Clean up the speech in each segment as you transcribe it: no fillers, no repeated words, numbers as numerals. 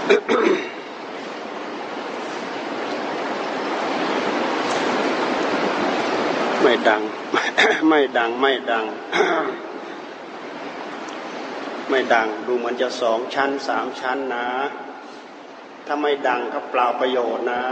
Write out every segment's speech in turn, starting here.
ไม่ดัง ไม่ดังไม่ดัง ไม่ดังดูเหมือนจะ2 ชั้น 3 ชั้นนะถ้าไม่ดังก็เปล่าประโยชน์นะ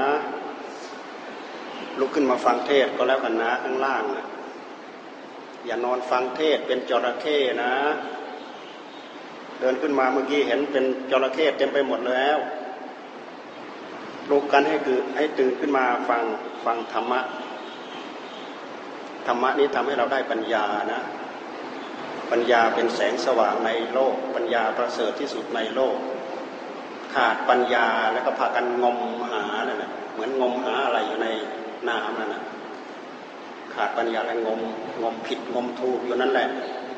ลุกขึ้นมาฟังเทศก็แล้วกันนะข้างล่างนะอย่านอนฟังเทศเป็นจระเข้นะเดินขึ้นมาเมื่อกี้เห็นเป็นจระเข้เต็มไปหมดแล้วลุกกันให้ตื่นขึ้นมาฟังธรรมะธรรมะนี้ทำให้เราได้ปัญญานะปัญญาเป็นแสงสว่างในโลกปัญญาประเสริฐที่สุดในโลกขาดปัญญาแล้วก็พากันงมหานั่นแหละเหมือนงมหาอะไรอยู่ในน้ำนั่นนะขาดปัญญาแล้วงมผิดงมถูกอยู่นั่นแหละ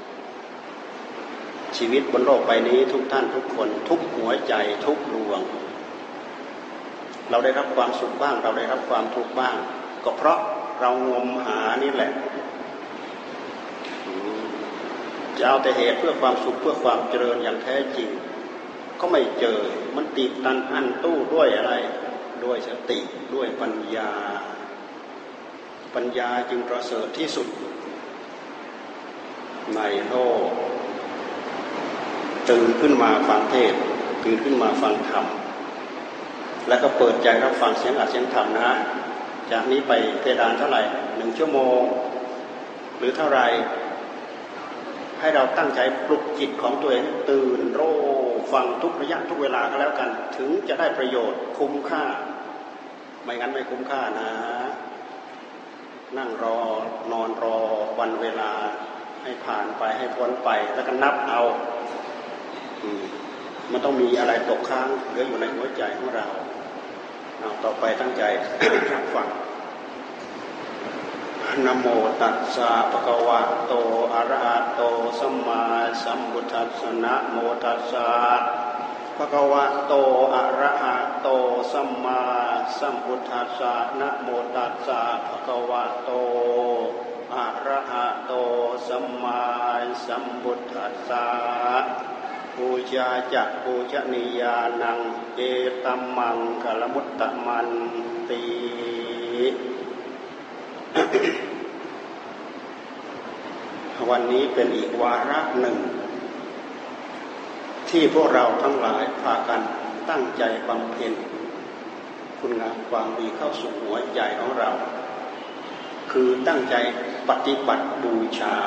ชีวิตบนโลกใบนี้ทุกท่านทุกคนทุกหัวใจทุกดวงเราได้รับความสุขบ้างเราได้รับความทุกข์บ้างก็เพราะเรางมหานี่แหละจะเอาแต่เหตุเพื่อความสุขเพื่อความเจริญอย่างแท้จริงก็ไม่เจอมันติดตันอั้นตู้ด้วยอะไรด้วยสติด้วยปัญญาปัญญาจึงประเสริฐที่สุดในโลกตื่นขึ้นมาฟังเทศน์ตื่นขึ้นมาฟังธรรมแล้วก็เปิดใจรับฟังเสียงอัดเสียงธรรมนะจากนี้ไปเพดานเท่าไหร่1 ชั่วโมงหรือเท่าไรให้เราตั้งใจปลุกจิตของตัวเองตื่นรู้ฟังทุกระยะทุกเวลาก็แล้วกันถึงจะได้ประโยชน์คุ้มค่าไม่งั้นไม่คุ้มค่านะนั่งรอนอนรอวันเวลาให้ผ่านไปให้พ้นไปแล้วก็นับเอามันต้องมีอะไรตกค้างเหลืออยู่ในหัวใจของเราต่อไปตั้งใจ รับฟังนะโมตัสสะภะคะวะโตอะระหะโตสัมมาสัมพุทธัสสะนะโมตัสสะภะคะวะโตอะระหะโตสัมมาสัมพุทธัสสะนะโมตัสสะภะคะวะโตอะระหะโตสัมมาสัมพุทธัสสะปูชาจะปูชนียานังเอตัมมังคลมุตตมันติวันนี้เป็นอีกวาระหนึ่งที่พวกเราทั้งหลายพากันตั้งใจบำเพ็ญคุณงามความดีเข้าสู่หัวใจของเราคือตั้งใจปฏิบัติบูชา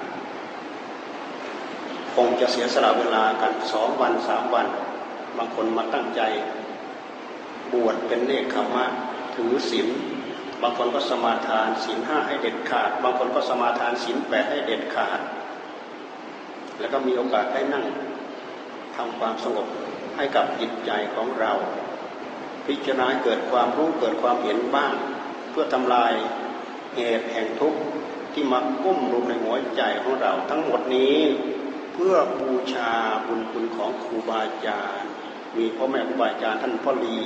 คงจะเสียสละเวลากัน2 วัน 3 วันบางคนมาตั้งใจบวชเป็นเนกขัมมะถือศีลบางคนก็สมาทานศีล 5ให้เด็ดขาดบางคนก็สมาทานศีล 8ให้เด็ดขาดแล้วก็มีโอกาสได้นั่งทำความสงบให้กับจิตใจของเราพิจารณาเกิดความรู้เกิดความเห็นบ้างเพื่อทำลายเหตุแห่งทุกข์ที่มากุ้มรุมในหัวใจของเราทั้งหมดนี้เพื่อบูชาบุญคุณของครูบาอาจารย์มีพ่อแม่ครูบาอาจารย์ท่านพ่อลี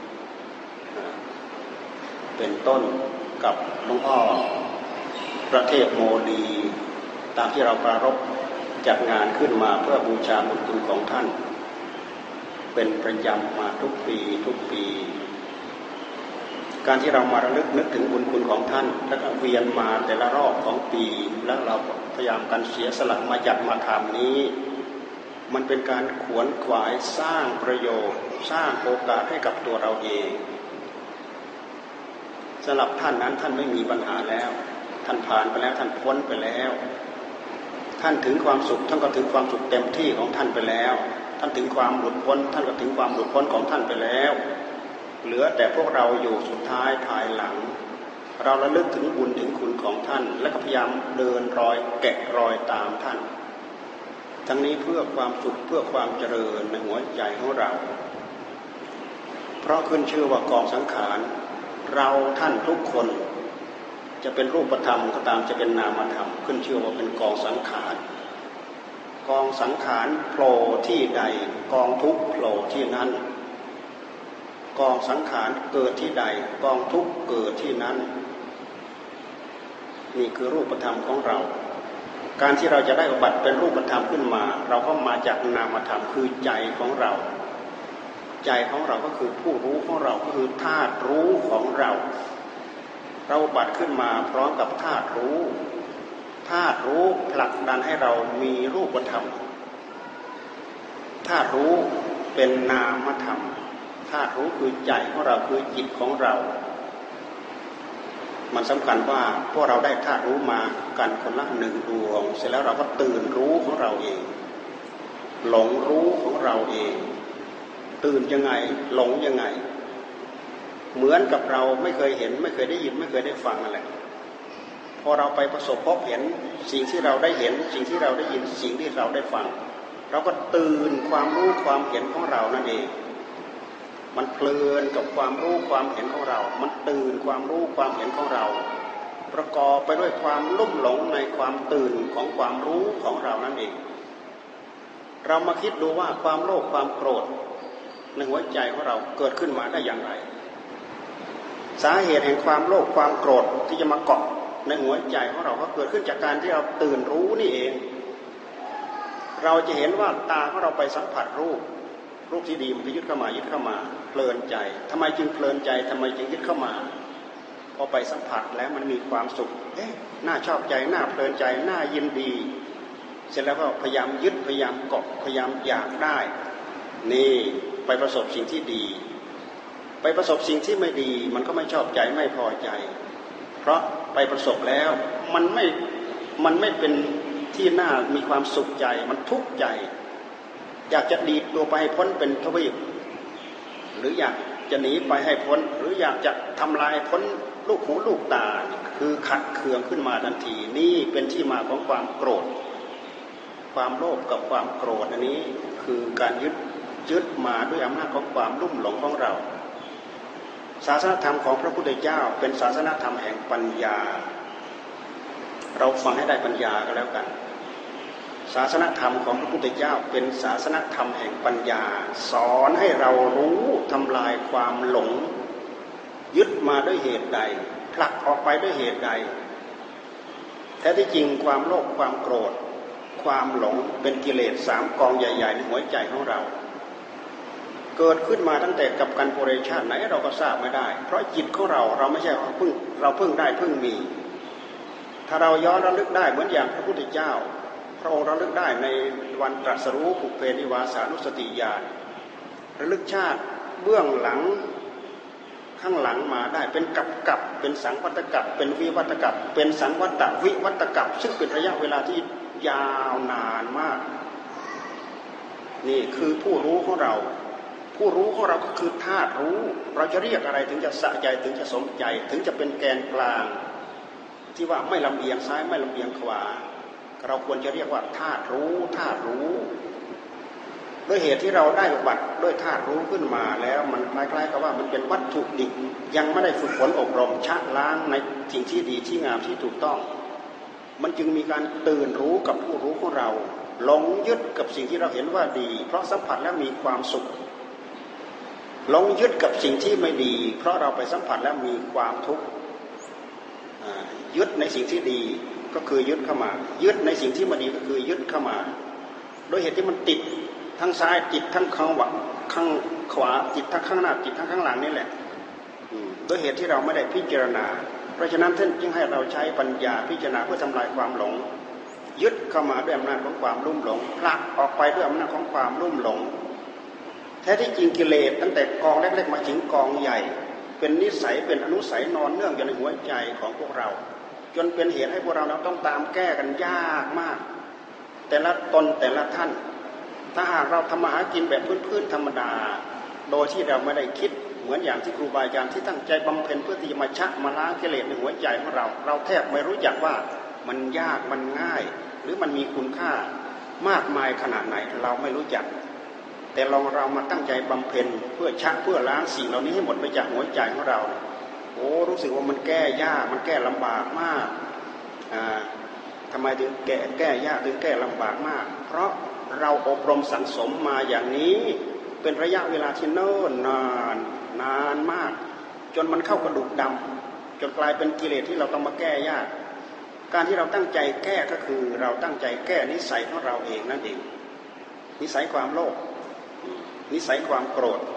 เป็นต้นกับหลวงพ่อพระเทพโมลีตามที่เราปรารภจัดงานขึ้นมาเพื่อบูชาบุญคุณของท่านเป็นประจำมาทุกปีการที่เรามาระลึกนึกถึงบุญคุณของท่านแล้วก็เวียนมาแต่ละรอบของปีแล้วเราพยายามกันเสียสละมาจัดมาทำนี้มันเป็นการขวนขวายสร้างประโยชน์สร้างโอกาสให้กับตัวเราเองสำหรับท่านนั้นท่านไม่มีปัญหาแล้วท่านผ่านไปแล้วท่านพ้นไปแล้วท่านถึงความสุขท่านก็ถึงความสุขเต็มที่ของท่านไปแล้วท่านถึงความหลุดพ้นท่านก็ถึงความหลุดพ้นของท่านไปแล้วเหลือแต่พวกเราอยู่สุดท้ายภายหลังเราระลึกถึงบุญถึงคุณของท่านและก็พยายามเดินรอยแกะรอยตามท่านทั้งนี้เพื่อความสุขเพื่อความเจริญในหัวใจของเราเพราะขึ้นชื่อว่ากองสังขารเราท่านทุกคนจะเป็นรูปธรรมก็ตามจะเป็นนามธรรมขึ้นชื่อว่าเป็นกองสังขารกองสังขารโผล่ที่ใดกองทุกข์โผล่ที่นั้นกองสังขารเกิดที่ใดกองทุกข์เกิดที่นั้นนี่คือรูปธรรมของเราการที่เราจะได้อุบัติเป็นรูปธรรมขึ้นมาเราก็มาจากนามธรรมคือใจของเราใจของเราก็คือผู้รู้ของเราก็คือธาตุรู้ของเราเราบัดขึ้นมาพร้อมกับธาตุรู้ธาตุรู้ผลักดันให้เรามีรูปธรรมธาตุรู้เป็นนามธรรมธาตุรู้คือใจของเราคือจิตของเรามันสำคัญว่าพวกเราได้ธาตุรู้มากันคนละหนึ่งดวงเสร็จแล้วเราก็ตื่นรู้ของเราเองหลงรู้ของเราเองตื่นยังไงหลงยังไงเหมือนกับเราไม่เคยเห็นไม่เคยได้ยินไม่เคยได้ฟังอะไรพอเราไปประสบพบเห็นสิ่งที่เราได้เห็นสิ่งที่เราได้ยินสิ่งที่เราได้ฟังเราก็ตื่นความรู้ความเห็นของเรานั่นเองมันเพลินกับความรู้ความเห็นของเรามันตื่นความรู้ความเห็นของเราประกอบไปด้วยความลุ่มหลงในความตื่นของความรู้ของเรานั่นเองเรามาคิดดูว่าความโลภความโกรธในหัวใจของเราเกิดขึ้นมาได้อย่างไรสาเหตุแห่งความโลภความโกรธที่จะมาเกาะในหัวใจของเราก็เกิดขึ้นจากการที่เราตื่นรู้นี่เองเราจะเห็นว่าตาของเราไปสัมผัสรูปที่ดีมันก็ยึดเข้ามาเพลินใจทำไมจึงเพลินใจทำไมจึงยึดเข้ามาพอไปสัมผัสแล้วมันมีความสุขน่าชอบใจน่าเพลินใจน่ายินดีเสร็จแล้วก็พยายามยึดพยายามเกาะพยายามอยากได้นี่ไปประสบสิ่งที่ดีไปประสบสิ่งที่ไม่ดีมันก็ไม่ชอบใจไม่พอใจเพราะไปประสบแล้วมันไม่เป็นที่น่ามีความสุขใจมันทุกข์ใจอยากจะดีดตัวไปให้พ้นเป็นทวีปหรืออยากจะหนีไปให้พ้นหรืออยากจะทำลายพ้นลูกหูลูกตาคือขัดเคืองขึ้นมาทันทีนี่เป็นที่มาของความโกรธความโลภกับความโกรธอันนี้คือการยึดมาด้วยอำนาจของความลุ่มหลงของเราศาสนธรรมของพระพุทธเจ้าเป็นศาสนธรรมแห่งปัญญาเราฟังให้ได้ปัญญาก็แล้วกันศาสนธรรมของพระพุทธเจ้าเป็นศาสนธรรมแห่งปัญญาสอนให้เรารู้ทำลายความหลงยึดมาด้วยเหตุใดผลักออกไปด้วยเหตุใดแท้ที่จริงความโลภความโกรธความหลงเป็นกิเลส3กองใหญ่ๆในหัวใจของเราเกิดขึ้นมาตั้งแต่กับกันโพเรชาติไหนเราก็ทราบไม่ได้เพราะจิตของเราไม่ใช่เราเพิ่งได้เพิ่งมีถ้าเราย้อนระลึกได้เหมือนอย่างพระพุทธเจ้าพระองค์ระลึกได้ในวันตรัสรู้ปุเพนิวาสานุสติญาณระลึกชาติเบื้องหลังข้างหลังมาได้เป็นกับเป็นสังวัตกับเป็นวิวัตกับเป็นสังวัตวิวัตกับซึ่งเป็นระยะเวลาที่ยาวนานมากนี่คือผู้รู้ของเราผู้รู้ของเราก็คือธาตุรู้เราจะเรียกอะไรถึงจะสะใจถึงจะสมใจถึงจะเป็นแกนกลางที่ว่าไม่ลำเอียงซ้ายไม่ลำเอียงขวาเราควรจะเรียกว่าธาตุรู้ธาตุรู้ด้วยเหตุที่เราได้อุบัติด้วยธาตุรู้ขึ้นมาแล้วมันคล้ายๆกับว่ามันเป็นวัตถุดิบยังไม่ได้ฝึกฝนอบรมชะล้างในสิ่งที่ดีที่งามที่ถูกต้องมันจึงมีการตื่นรู้กับผู้รู้ของเราหลงยึดกับสิ่งที่เราเห็นว่าดีเพราะสัมผัสแล้วมีความสุขหลงยึดกับสิ่งที่ไม่ดีเพราะเราไปสัมผัสแล้วมีความทุกข์ยึดในสิ่งที่ดีก็คือยึดเข้ามายึดในสิ่งที่ไม่ดีก็คือยึดเข้ามาโดยเหตุที่มันติดทั้งซ้ายจิตทั้งข้างขวาจิตทั้งข้างหน้าจิตทั้งข้างหลังนี่แหละโดยเหตุที่เราไม่ได้พิจารณาเพราะฉะนั้นท่านจึงให้เราใช้ปัญญาพิจารณาเพื่อทำลายความหลงยึดเข้ามาด้วยอำนาจของความลุ่มหลงผลักออกไปด้วยอำนาจของความลุ่มหลงแท้ที่จริงกิเลสตั้งแต่กองเล็กๆมาถึงกองใหญ่เป็นนิสัยเป็นอนุสัยนอนเนื่องอยู่ในหัวใจของพวกเราจนเป็นเหตุให้พวกเราต้องตามแก้กันยากมากแต่ละตนแต่ละท่านถ้าหากเราทำมาหากินแบบพื้นๆธรรมดาโดยที่เราไม่ได้คิดเหมือนอย่างที่ครูบาอาจารย์ที่ตั้งใจบำเพ็ญเพื่อที่จะมาชะมาล้างกิเลสในหัวใจของเราแทบไม่รู้จักว่ามันยากมันง่ายหรือมันมีคุณค่ามากมายขนาดไหนเราไม่รู้จักแต่ลองเรามาตั้งใจบำเพ็ญเพื่อชะเพื่อล้างสิ่งเหล่านี้ให้หมดไปจากหัวใจของเราโอ้รู้สึกว่ามันแก้ยากมันแก้ลำบากมากทำไมถึงแก้ยากถึงแก้ลำบากมากเพราะเราอบรมสั่งสมมาอย่างนี้เป็นระยะเวลาที่เนิ่นนานมากจนมันเข้ากระดูกดำจนกลายเป็นกิเลสที่เราต้องมาแก้ยากการที่เราตั้งใจแก้ก็คือเราตั้งใจแก้นิสัยของเราเองนั่นเองนิสัยความโลภนิสัยความโกรธ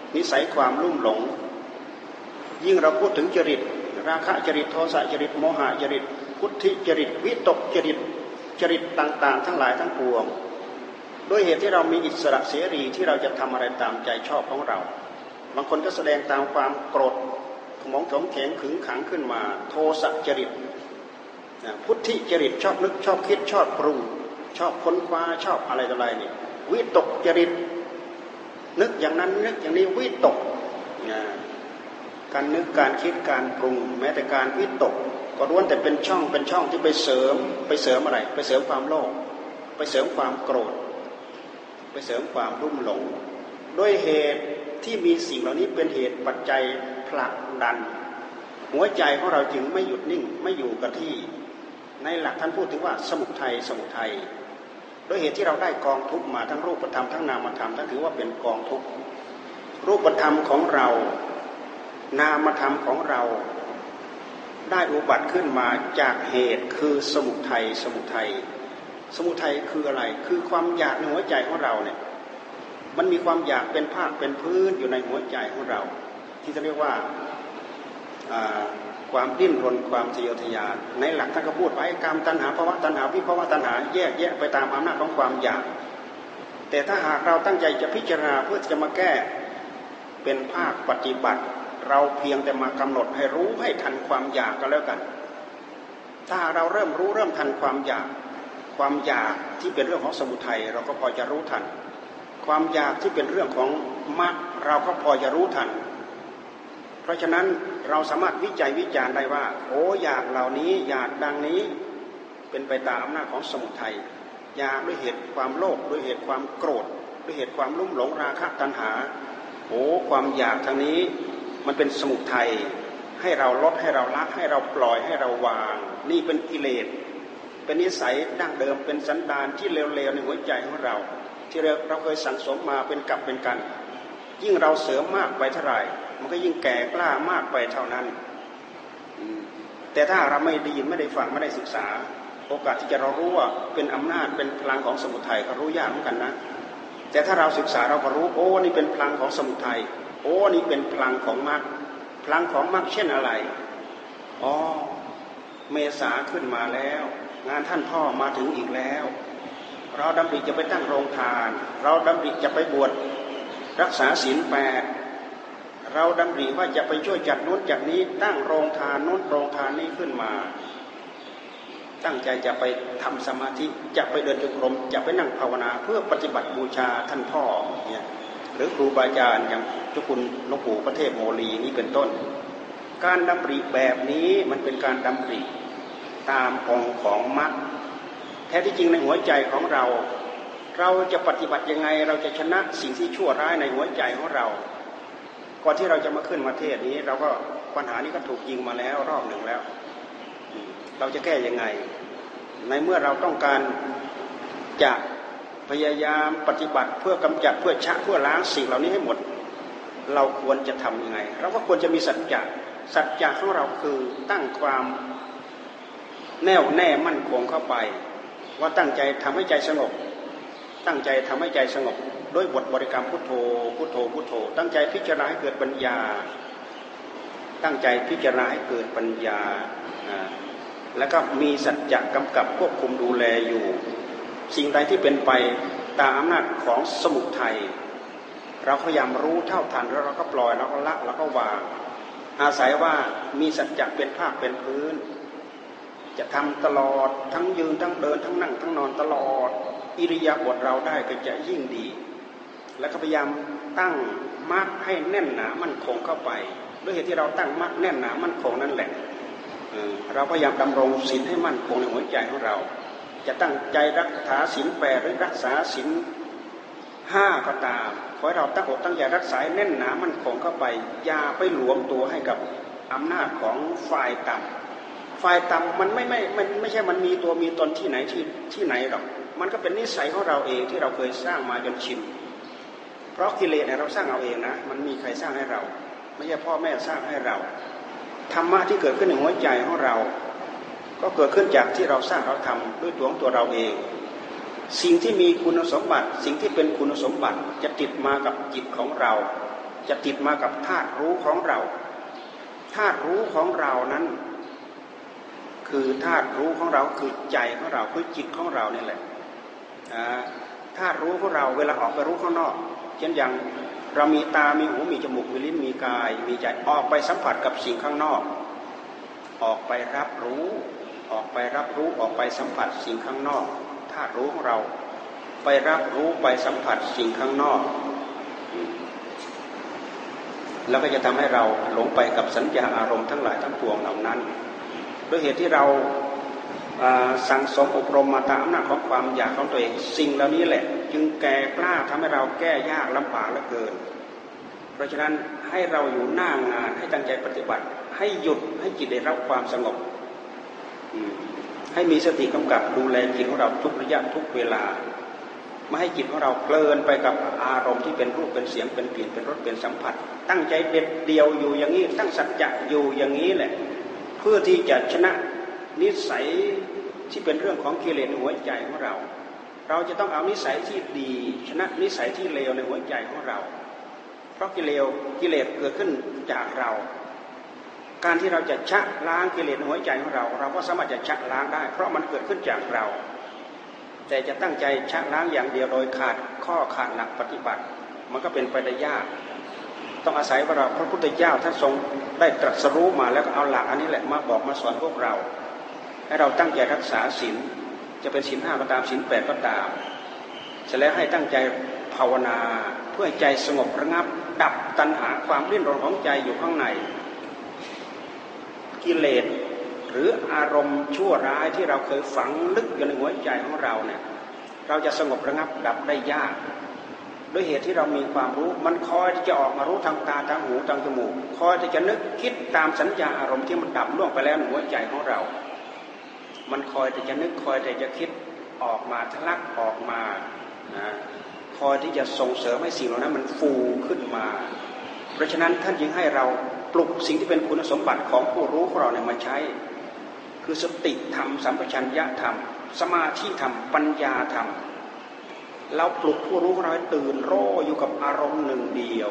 นิสัยความลุ่มหลงยิ่งเราพูดถึงจริตราคะจริตโทสะจริตโมหะจริตพุทธิจริตวิตกจริตต่างๆทั้งหลายทั้งปวงด้วยเหตุที่เรามีอิสระเสรีที่เราจะทำอะไรตามใจชอบของเราบางคนก็แสดงตามความโกรธขมองโฉมเฉงขึงขังขึ้นมาโทสะจริตพุทธิจริตชอบนึกชอบคิดชอบปรุงชอบค้นคว้าชอบอะไรต่ออะไรนี่วิตกจริตนึกอย่างนั้นนึกอย่างนี้วิตกการนึกการคิดการปรุงแม้แต่การวิตกก็ล้วนแต่เป็นช่องที่ไปเสริมอะไรไปเสริมความโลภไปเสริมความโกรธไปเสริมความรุ่มหลงด้วยเหตุที่มีสิ่งเหล่านี้เป็นเหตุปัจจัยผลักดันหัวใจของเราจึงไม่หยุดนิ่งไม่อยู่กับที่ในหลักท่านพูดถึงว่าสมุทัยด้วยเหตุที่เราได้กองทุกข์มาทั้งรูปธรรมทั้งนามธรรมท่านถือว่าเป็นกองทุกข์รูปธรรมของเรานามธรรมของเราได้อุบัติขึ้นมาจากเหตุคือสมุทัยคืออะไรคือความอยากในหัวใจของเราเนี่ยมันมีความอยากเป็นภาคเป็นพื้นอยู่ในหัวใจของเราที่จะเรียกว่าความดิ้นรนความทะเยอทะยานในหลักท่านก็พูดไว้กามตัณหาภวตัณหาวิภวตัณหาแยกแยะไปตามอำนาจของความอยากแต่ถ้าหากเราตั้งใจจะพิจารณาเพื่อจะมาแก้เป็นภาคปฏิบัติเราเพียงแต่มากำหนดให้รู้ให้ทันความอยากก็แล้วกันถ้าเราเริ่มรู้เริ่มทันความอยากที่เป็นเรื่องของสมุทัยเราก็พอจะรู้ทันความอยากที่เป็นเรื่องของมรรคเราก็พอจะรู้ทันเพราะฉะนั้นเราสามารถวิจัยวิจารณ์ได้ว่าโอ้อยากเหล่านี้อยากดังนี้เป็นไปตามอำนาจของสมุทัยอยากด้วยเหตุความโลภด้วยเหตุความโกรธด้วยเหตุความลุ่มหลงราคะตัณหาโอ้ความอยากทางนี้มันเป็นสมุทัยให้เราลดให้เราละให้เราปล่อยให้เราวางนี่เป็นกิเลสเป็นนิสัยดั้งเดิมเป็นสันดานที่เลวๆในหัวใจของเราที่เราเคยสั่งสมมาเป็นกับเป็นกันยิ่งเราเสริมมากไปเท่าไหร่มันก็ยิ่งแก่กล้ามากไปเท่านั้นแต่ถ้าเราไม่ได้ยินไม่ได้ฟังไม่ได้ศึกษาโอกาสที่จะเรารู้ว่าเป็นอำนาจเป็นพลังของสมุทัยก็รู้ยากเหมือนกันนะแต่ถ้าเราศึกษาเราก็รู้โอ้นี่เป็นพลังของสมุทัยโอ้นี่เป็นพลังของมรรคพลังของมรรคเช่นอะไรอ๋อเมษาขึ้นมาแล้วงานท่านพ่อมาถึงอีกแล้วเราดำริจะไปตั้งโรงทานเราดำริจะไปบวชรักษาศีล8เราดำริว่าจะไปช่วยจัดนู้นจัดนี้ตั้งโรงทานนู้นโรงทานนี้ขึ้นมาตั้งใจจะไปทำสมาธิจะไปเดินจงกรมจะไปนั่งภาวนาเพื่อปฏิบัติบูชาท่านพ่อเนี่ยหรือครูบาอาจารย์อย่างเจ้าคุณหลวงปู่พระเทพโมลีนี้เป็นต้นการดำริแบบนี้มันเป็นการดำริตามองค์ของมรรคแท้ที่จริงในหัวใจของเราจะปฏิบัติยังไงเราจะชนะสิ่งที่ชั่วร้ายในหัวใจของเราก่อนที่เราจะมาขึ้นมาเทศนี้เราก็ปัญหานี้ก็ถูกยิงมาแล้วรอบหนึ่งแล้วเราจะแก้ยังไงในเมื่อเราต้องการจะพยายามปฏิบัติเพื่อกำจัดเพื่อชะเพื่อล้างสิ่งเหล่านี้ให้หมดเราควรจะทำยังไงเราก็ควรจะมีสัจจะของเราคือตั้งความแน่วแน่มั่นคงเข้าไปว่าตั้งใจทำให้ใจสงบตั้งใจทำให้ใจสงบด้วยบทบริกรรมพุทโธพุทโธพุทโธตั้งใจพิจารณาให้เกิดปัญญาตั้งใจพิจารณาให้เกิดปัญญาแล้วก็มีสัจจะกำกับควบคุมดูแลอยู่สิ่งใดที่เป็นไปตามอำนาจของสมุทัยเราพยายามรู้เท่าทันแล้วเราก็ปล่อยแล้วก็ละแล้วก็วางอาศัยว่ามีสัจจะเป็นภาคเป็นพื้นจะทำตลอดทั้งยืนทั้งเดินทั้งนั่งทั้งนอนตลอดอิริยาบถเราได้ก็จะยิ่งดีแล้วก็พยายามตั้งมรรคให้แน่นหนามั่นคงเข้าไปด้วยเหตุที่เราตั้งมรรคแน่นหนามั่นคงนั่นแหละเราพยายามดำรงศีลให้มั่นคงในหัวใจของเราจะตั้งใจรักษาศีล8หรือรักษาศีล5ก็ตามขอให้เราตั้งอกตั้งใจรักษาแน่นหนามั่นคงเข้าไปอย่าไปหลวมตัวให้กับอำนาจของฝ่ายต่ำมันไม่ใช่มันมีตัวมีตนที่ไหนที่ไหนหรอกมันก็เป็นนิสัยของเราเองที่เราเคยสร้างมาจนชินเพราะกิเลสเนี่ยเราสร้างเอาเองนะมันมีใครสร้างให้เราไม่ใช่พ่อแม่สร้างให้เราธรรมะที่เกิดขึ้นในหัวใจของเราก็เกิดขึ้นจากที่เราสร้างเราทำด้วยตัวของตัวเราเองสิ่งที่มีคุณสมบัติสิ่งที่เป็นคุณสมบัติจะติดมากับจิตของเราจะติดมากับธาตุรู้ของเราธาตุรู้ของเรานั้นคือธาตุรู้ของเราคือใจของเราคือจิตของเรานี่แหละธาตุรู้ของเราเวลาออกไปรู้ข้างนอกเช่นอย่างเรามีตามีหูมีจมูกมีลิ้นมีกายมีใจออกไปสัมผัสกับสิ่งข้างนอกออกไปรับรู้ออกไปรับรู้ออกไปสัมผัสสิ่งข้างนอกธาตุรู้ของเราไปรับรู้ไปสัมผัสสิ่งข้างนอกแล้วก็จะทำให้เราหลงไปกับสัญญาอารมณ์ทั้งหลายทั้งปวงเหล่านั้นด้วยเหตุที่เราสั่งสมอบรมมาตามอำนาจของความอยากของตัวเองสิ่งเหล่านี้แหละจึงแก่กล้าทำให้เราแก้ยากลำบากเหลือเกินเพราะฉะนั้นให้เราอยู่หน้างานให้ตั้งใจปฏิบัติให้หยุดให้จิตได้รับความสงบให้มีสติกำกับดูแลจิตของเราทุกระยะทุกเวลาไม่ให้จิตของเราเพลินไปกับอารมณ์ที่เป็นรูปเป็นเสียงเป็นกลิ่นเป็นรสเป็นสัมผัสตั้งใจเด็ดเดียวอยู่อย่างนี้ตั้งสัจจะอยู่อย่างนี้แหละเพื่อที่จะชนะนิสัยที่เป็นเรื่องของกิเลสในหัวใจของเราเราจะต้องเอานิสัยที่ดีชนะนิสัยที่เลวในหัวใจของเราเพราะกิเลสเกิดขึ้นจากเราการที่เราจะชะล้างกิเลสในหัวใจของเราเราก็สามารถจะชะล้างได้เพราะมันเกิดขึ้นจากเราแต่จะตั้งใจชะล้างอย่างเดียวโดยขาดข้อขาดหลักปฏิบัติมันก็เป็นไปได้ยากต้องอาศัยว่าเราพระพุทธเจ้าท่านทรงได้ตรัสรู้มาแล้วก็เอาหลักอันนี้แหละมาบอกมาสอนพวกเราให้เราตั้งใจรักษาศีลจะเป็นศีล 5ก็ตามศีล 8ก็ตามเสร็จแล้วให้ตั้งใจภาวนาเพื่อใจสงบระงับดับตัณหาความดิ้นรนของใจอยู่ข้างในกิเลสหรืออารมณ์ชั่วร้ายที่เราเคยฝังลึกอยู่ในหัวใจของเราเนี่ยเราจะสงบระงับดับได้ยากด้วยเหตุที่เรามีความรู้มันคอยที่จะออกมารู้ทางตาทางหูทางจมูกคอยที่จะนึกคิดตามสัญญาอารมณ์ที่มันดับล่วงไปแล้วในหัวใจของเรามันคอยที่จะนึกคอยที่จะคิดออกมาทะลักออกมาคอยที่จะส่งเสริมให้สิ่งเหล่านั้นมันฟูขึ้นมาเพราะฉะนั้นท่านจึงให้เราปลุกสิ่งที่เป็นคุณสมบัติของผู้รู้ของเราเนี่ยมาใช้คือสติธรรมสัมปชัญญะธรรมสมาธิธรรมปัญญาธรรมเราปลุกผู้รู้ของเราให้ตื่นรู้อยู่กับอารมณ์หนึ่งเดียว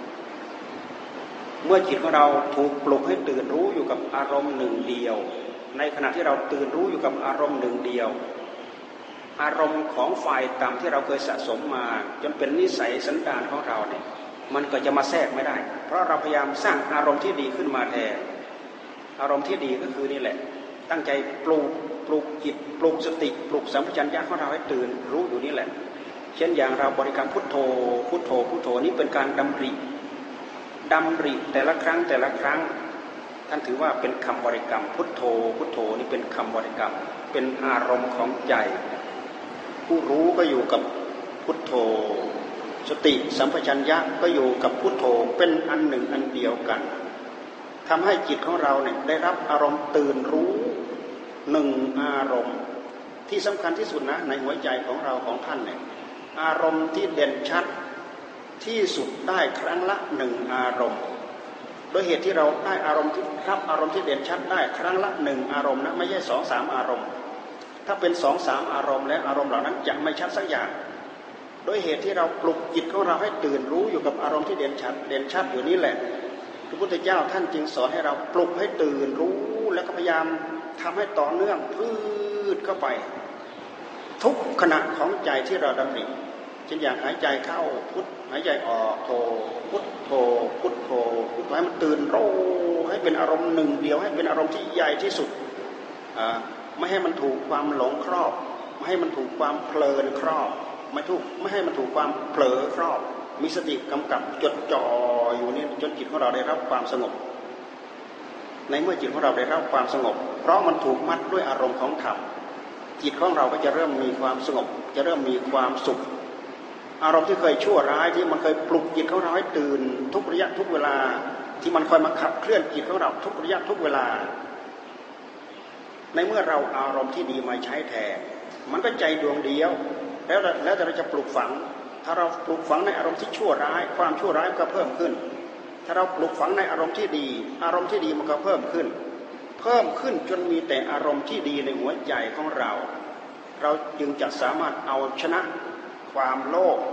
เมื่อจิตของเราถูกปลุกให้ตื่นรู้อยู่กับอารมณ์หนึ่งเดียวในขณะที่เราตื่นรู้อยู่กับอารมณ์หนึ่งเดียวอารมณ์ของฝ่ายต่ำที่เราเคยสะสมมาจนเป็นนิสัยสันดานของเราเนี่ยมันก็จะมาแทรกไม่ได้เพราะเราพยายามสร้างอารมณ์ที่ดีขึ้นมาแทนอารมณ์ที่ดีก็คือนี่แหละตั้งใจปลุกจิตปลุกสติปลุกสัมปชัญญะของเราให้ตื่นรู้อยู่นี่แหละเช่นอย่างเราบริกรรมพุทโธพุทโธพุทโธนี้เป็นการดำริแต่ละครั้งท่านถือว่าเป็นคำบริกรรมพุทโธพุทโธนี่เป็นคำบริกรรมเป็นอารมณ์ของใจผู้รู้ก็อยู่กับพุทโธสติสัมปชัญญะก็อยู่กับพุทโธเป็นอันหนึ่งอันเดียวกันทำให้จิตของเราเนี่ยได้รับอารมณ์ตื่นรู้หนึ่งอารมณ์ที่สำคัญที่สุดนะในหัวใจของเราของท่านเนี่ยอารมณ์ที่เด่นชัดที่สุดได้ครั้งละหนึ่งอารมณ์โดยเหตุที่เราได้อารมณ์ที่รับอารมณ์ที่เด่นชัดได้ครั้งละหนึ่งอารมณ์นะไม่ใช่2-3อารมณ์ถ้าเป็น2-3อารมณ์แล้วอารมณ์เหล่านั้นจะไม่ชัดสักอย่างโดยเหตุที่เราปลุกจิตของเราให้ตื่นรู้อยู่กับอารมณ์ที่เด่นชัดอยู่นี่แหละพระพุทธเจ้าท่านจึงสอนให้เราปลุกให้ตื่นรู้แล้วก็พยายามทำให้ต่อเนื่องพืชเข้าไปทุกขณะของใจที่เราดำริเช่นอย่างหายใจเข้าพุทหายใจออกโธพุทโธพุทโธพุทให้มันตื่นรู้ให้เป็นอารมณ์หนึ่งเดียวให้เป็นอารมณ์ที่ใหญ่ที่สุดไม่ให้มันถูกความหลงครอบไม่ให้มันถูกความเพลินครอบไม่ให้มันถูกความเผลอครอบมีสติกำกับจดจ่ออยู่นี่จนจิตของเราได้รับความสงบในเมื่อจิตของเราได้รับความสงบเพราะมันถูกมัดด้วยอารมณ์ของธรรมจิตของเราก็จะเริ่มมีความสงบจะเริ่มมีความสุขอารมณ์ที่เคยชั่วร้ายที่มันเคยปลุกจิตของเราให้ตื่นทุกระยะทุกเวลาที่มันคอยมาขับเคลื่อนจิตของเราทุกระยะทุกเวลาในเมื่อเราอารมณ์ที่ดีมาใช้แทนมันก็ใจดวงเดียวแล้วแต่เราจะปลูกฝังถ้าเราปลูกฝังในอารมณ์ที่ชั่วร้ายความชั่วร้ายก็เพิ่มขึ้นถ้าเราปลูกฝังในอารมณ์ที่ดีอารมณ์ที่ดีมันก็เพิ่มขึ้นจนมีแต่อารมณ์ที่ดีในหัวใจของเราจึงจะสามารถเอาชนะความโลภ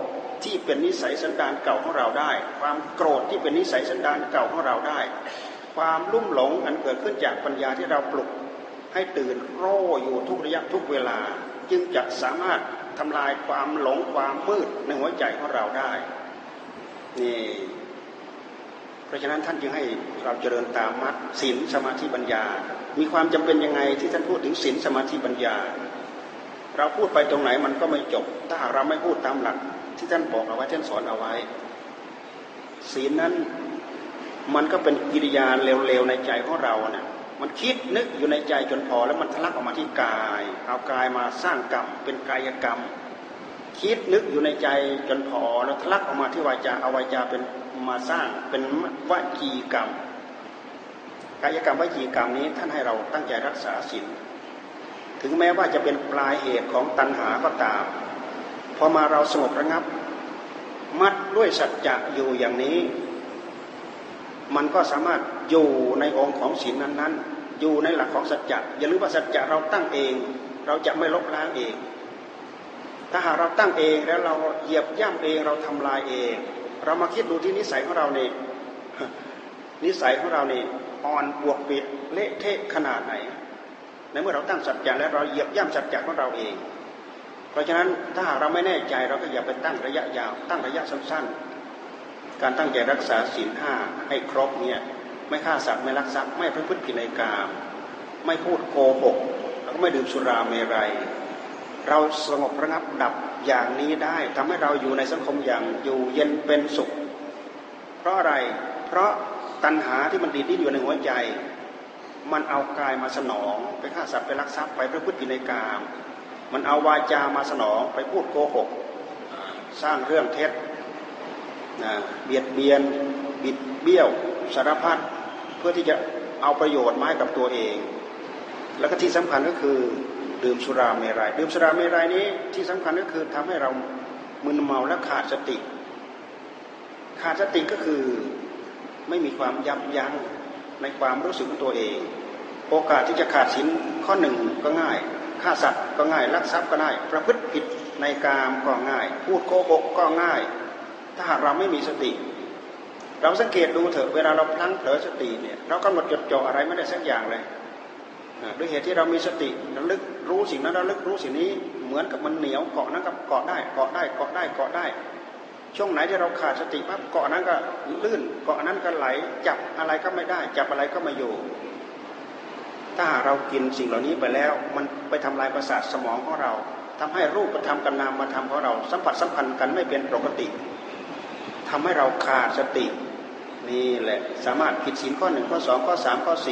ที่เป็นนิสัยสันดานเก่าของเราได้ความโกรธที่เป็นนิสัยสันดานเก่าของเราได้ความลุ่มหลงอันเกิดขึ้นจากปัญญาที่เราปลุกให้ตื่นรู้อยู่ทุกระยะทุกเวลาจึงจะสามารถทำลายความหลงความมืดในหัวใจของเราได้นี่เพราะฉะนั้นท่านจึงให้เราเจริญตามมรรคศีลสมาธิปัญญามีความจำเป็นยังไงที่ท่านพูดถึงศีลสมาธิปัญญาเราพูดไปตรงไหนมันก็ไม่จบถ้าหากเราไม่พูดตามหลักที่ท่านบอกเอาไว้ท่านสอนเอาไว้ศีลนั้นมันก็เป็นกิริยาเร็วๆในใจของเราเนี่ยมันคิดนึกอยู่ในใจจนพอแล้วมันทะลักออกมาที่กายเอากายมาสร้างกรรมเป็นกายกรรมคิดนึกอยู่ในใจจนพอแล้วทะลักออกมาที่วาจาเอาวาจาเป็นมาสร้างเป็นวจีกรรมกายกรรมวจีกรรมนี้ท่านให้เราตั้งใจรักษาศีลถึงแม้ว่าจะเป็นปลายเหตุของตัณหาก็ตามพอมาเราสงบระงับมัดด้วยสัจจะอยู่อย่างนี้มันก็สามารถอยู่ในองค์ของศีลนั้นๆอยู่ในหลักของสัจจะอย่าลืมว่าสัจจะเราตั้งเองเราจะไม่ลบล้างเองถ้าหากเราตั้งเองแล้วเราเหยียบย่ำเองเราทำลายเองเรามาคิดดูที่นิสัยของเราเนี่ยนิสัยของเราเนี่ยอ่อนบวกปิดเละเทะขนาดไหนในเมื่อเราตั้งสัจจะแล้วเราเหยียบย่ำสัจจะของเราเองเพราะฉะนั้นถ้าหากเราไม่แน่ใจเราก็อย่าไปตั้งระยะยาวตั้งระยะสั้นๆการตั้งใจรักษาศีลห้าให้ครบเนี่ยไม่ฆ่าสัตว์ไม่ลักทรัพย์ไม่ประพฤติผิดในกามไม่พูดโกหกแล้วก็ไม่ดื่มสุราเมรัยเราสงบระงับดับอย่างนี้ได้ทำให้เราอยู่ในสังคมอย่างอยู่เย็นเป็นสุขเพราะอะไรเพราะตัณหาที่มันดิ้นอยู่ในหัวใจมันเอากายมาสนองไปฆ่าสัตว์ไปลักทรัพย์ไปประพฤติผิดในกามมันเอาวาจามาสนองไปพูดโกหกสร้างเรื่องเท็จเบียดเบียนบิดเบี้ยวสารพัดเพื่อที่จะเอาประโยชน์มาให้กับตัวเองแล้วก็ที่สำคัญก็คือดื่มสุราเมรัยดื่มสุราเมรัยนี้ที่สำคัญก็คือทำให้เรามึนเมาและขาดสติขาดสติก็คือไม่มีความยับยั้งในความรู้สึกของตัวเองโอกาสที่จะขาดศีลข้อหนึ่งก็ง่ายฆ่าสัตว์ก็ง่ายลักทรัพย์ก็ง่ายประพฤติผิดในกามก็ง่ายพูดโกหกก็ง่ายถ้าหากเราไม่มีสติเราสังเกตดูเถอะเวลาเราพลั้งเผลอสติเนี่ยเรากำหนดจดจ่ออะไรไม่ได้สักอย่างเลยด้วยเหตุที่เรามีสติระลึกรู้สิ่งนั้นระลึกรู้สิ่งนี้เหมือนกับมันเหนียวเกาะนั้นกับเกาะได้เกาะได้เกาะได้เกาะได้ช่วงไหนที่เราขาดสติปั๊บเกาะนั้นก็ลื่นเกาะนั้นก็ไหลจับอะไรก็ไม่ได้จับอะไรก็ไม่อยู่ถ้าเรากินสิ่งเหล่านี้ไปแล้วมันไปทำลายประสาทสมองของเราทำให้รูปธรรมกับนามธรรมของเราสัมผัสสัมพันธ์กันไม่เป็นปกติทำให้เราขาดสตินี่แหละสามารถผิดศีลข้อ1ข้อ2ข้อ3ข้อ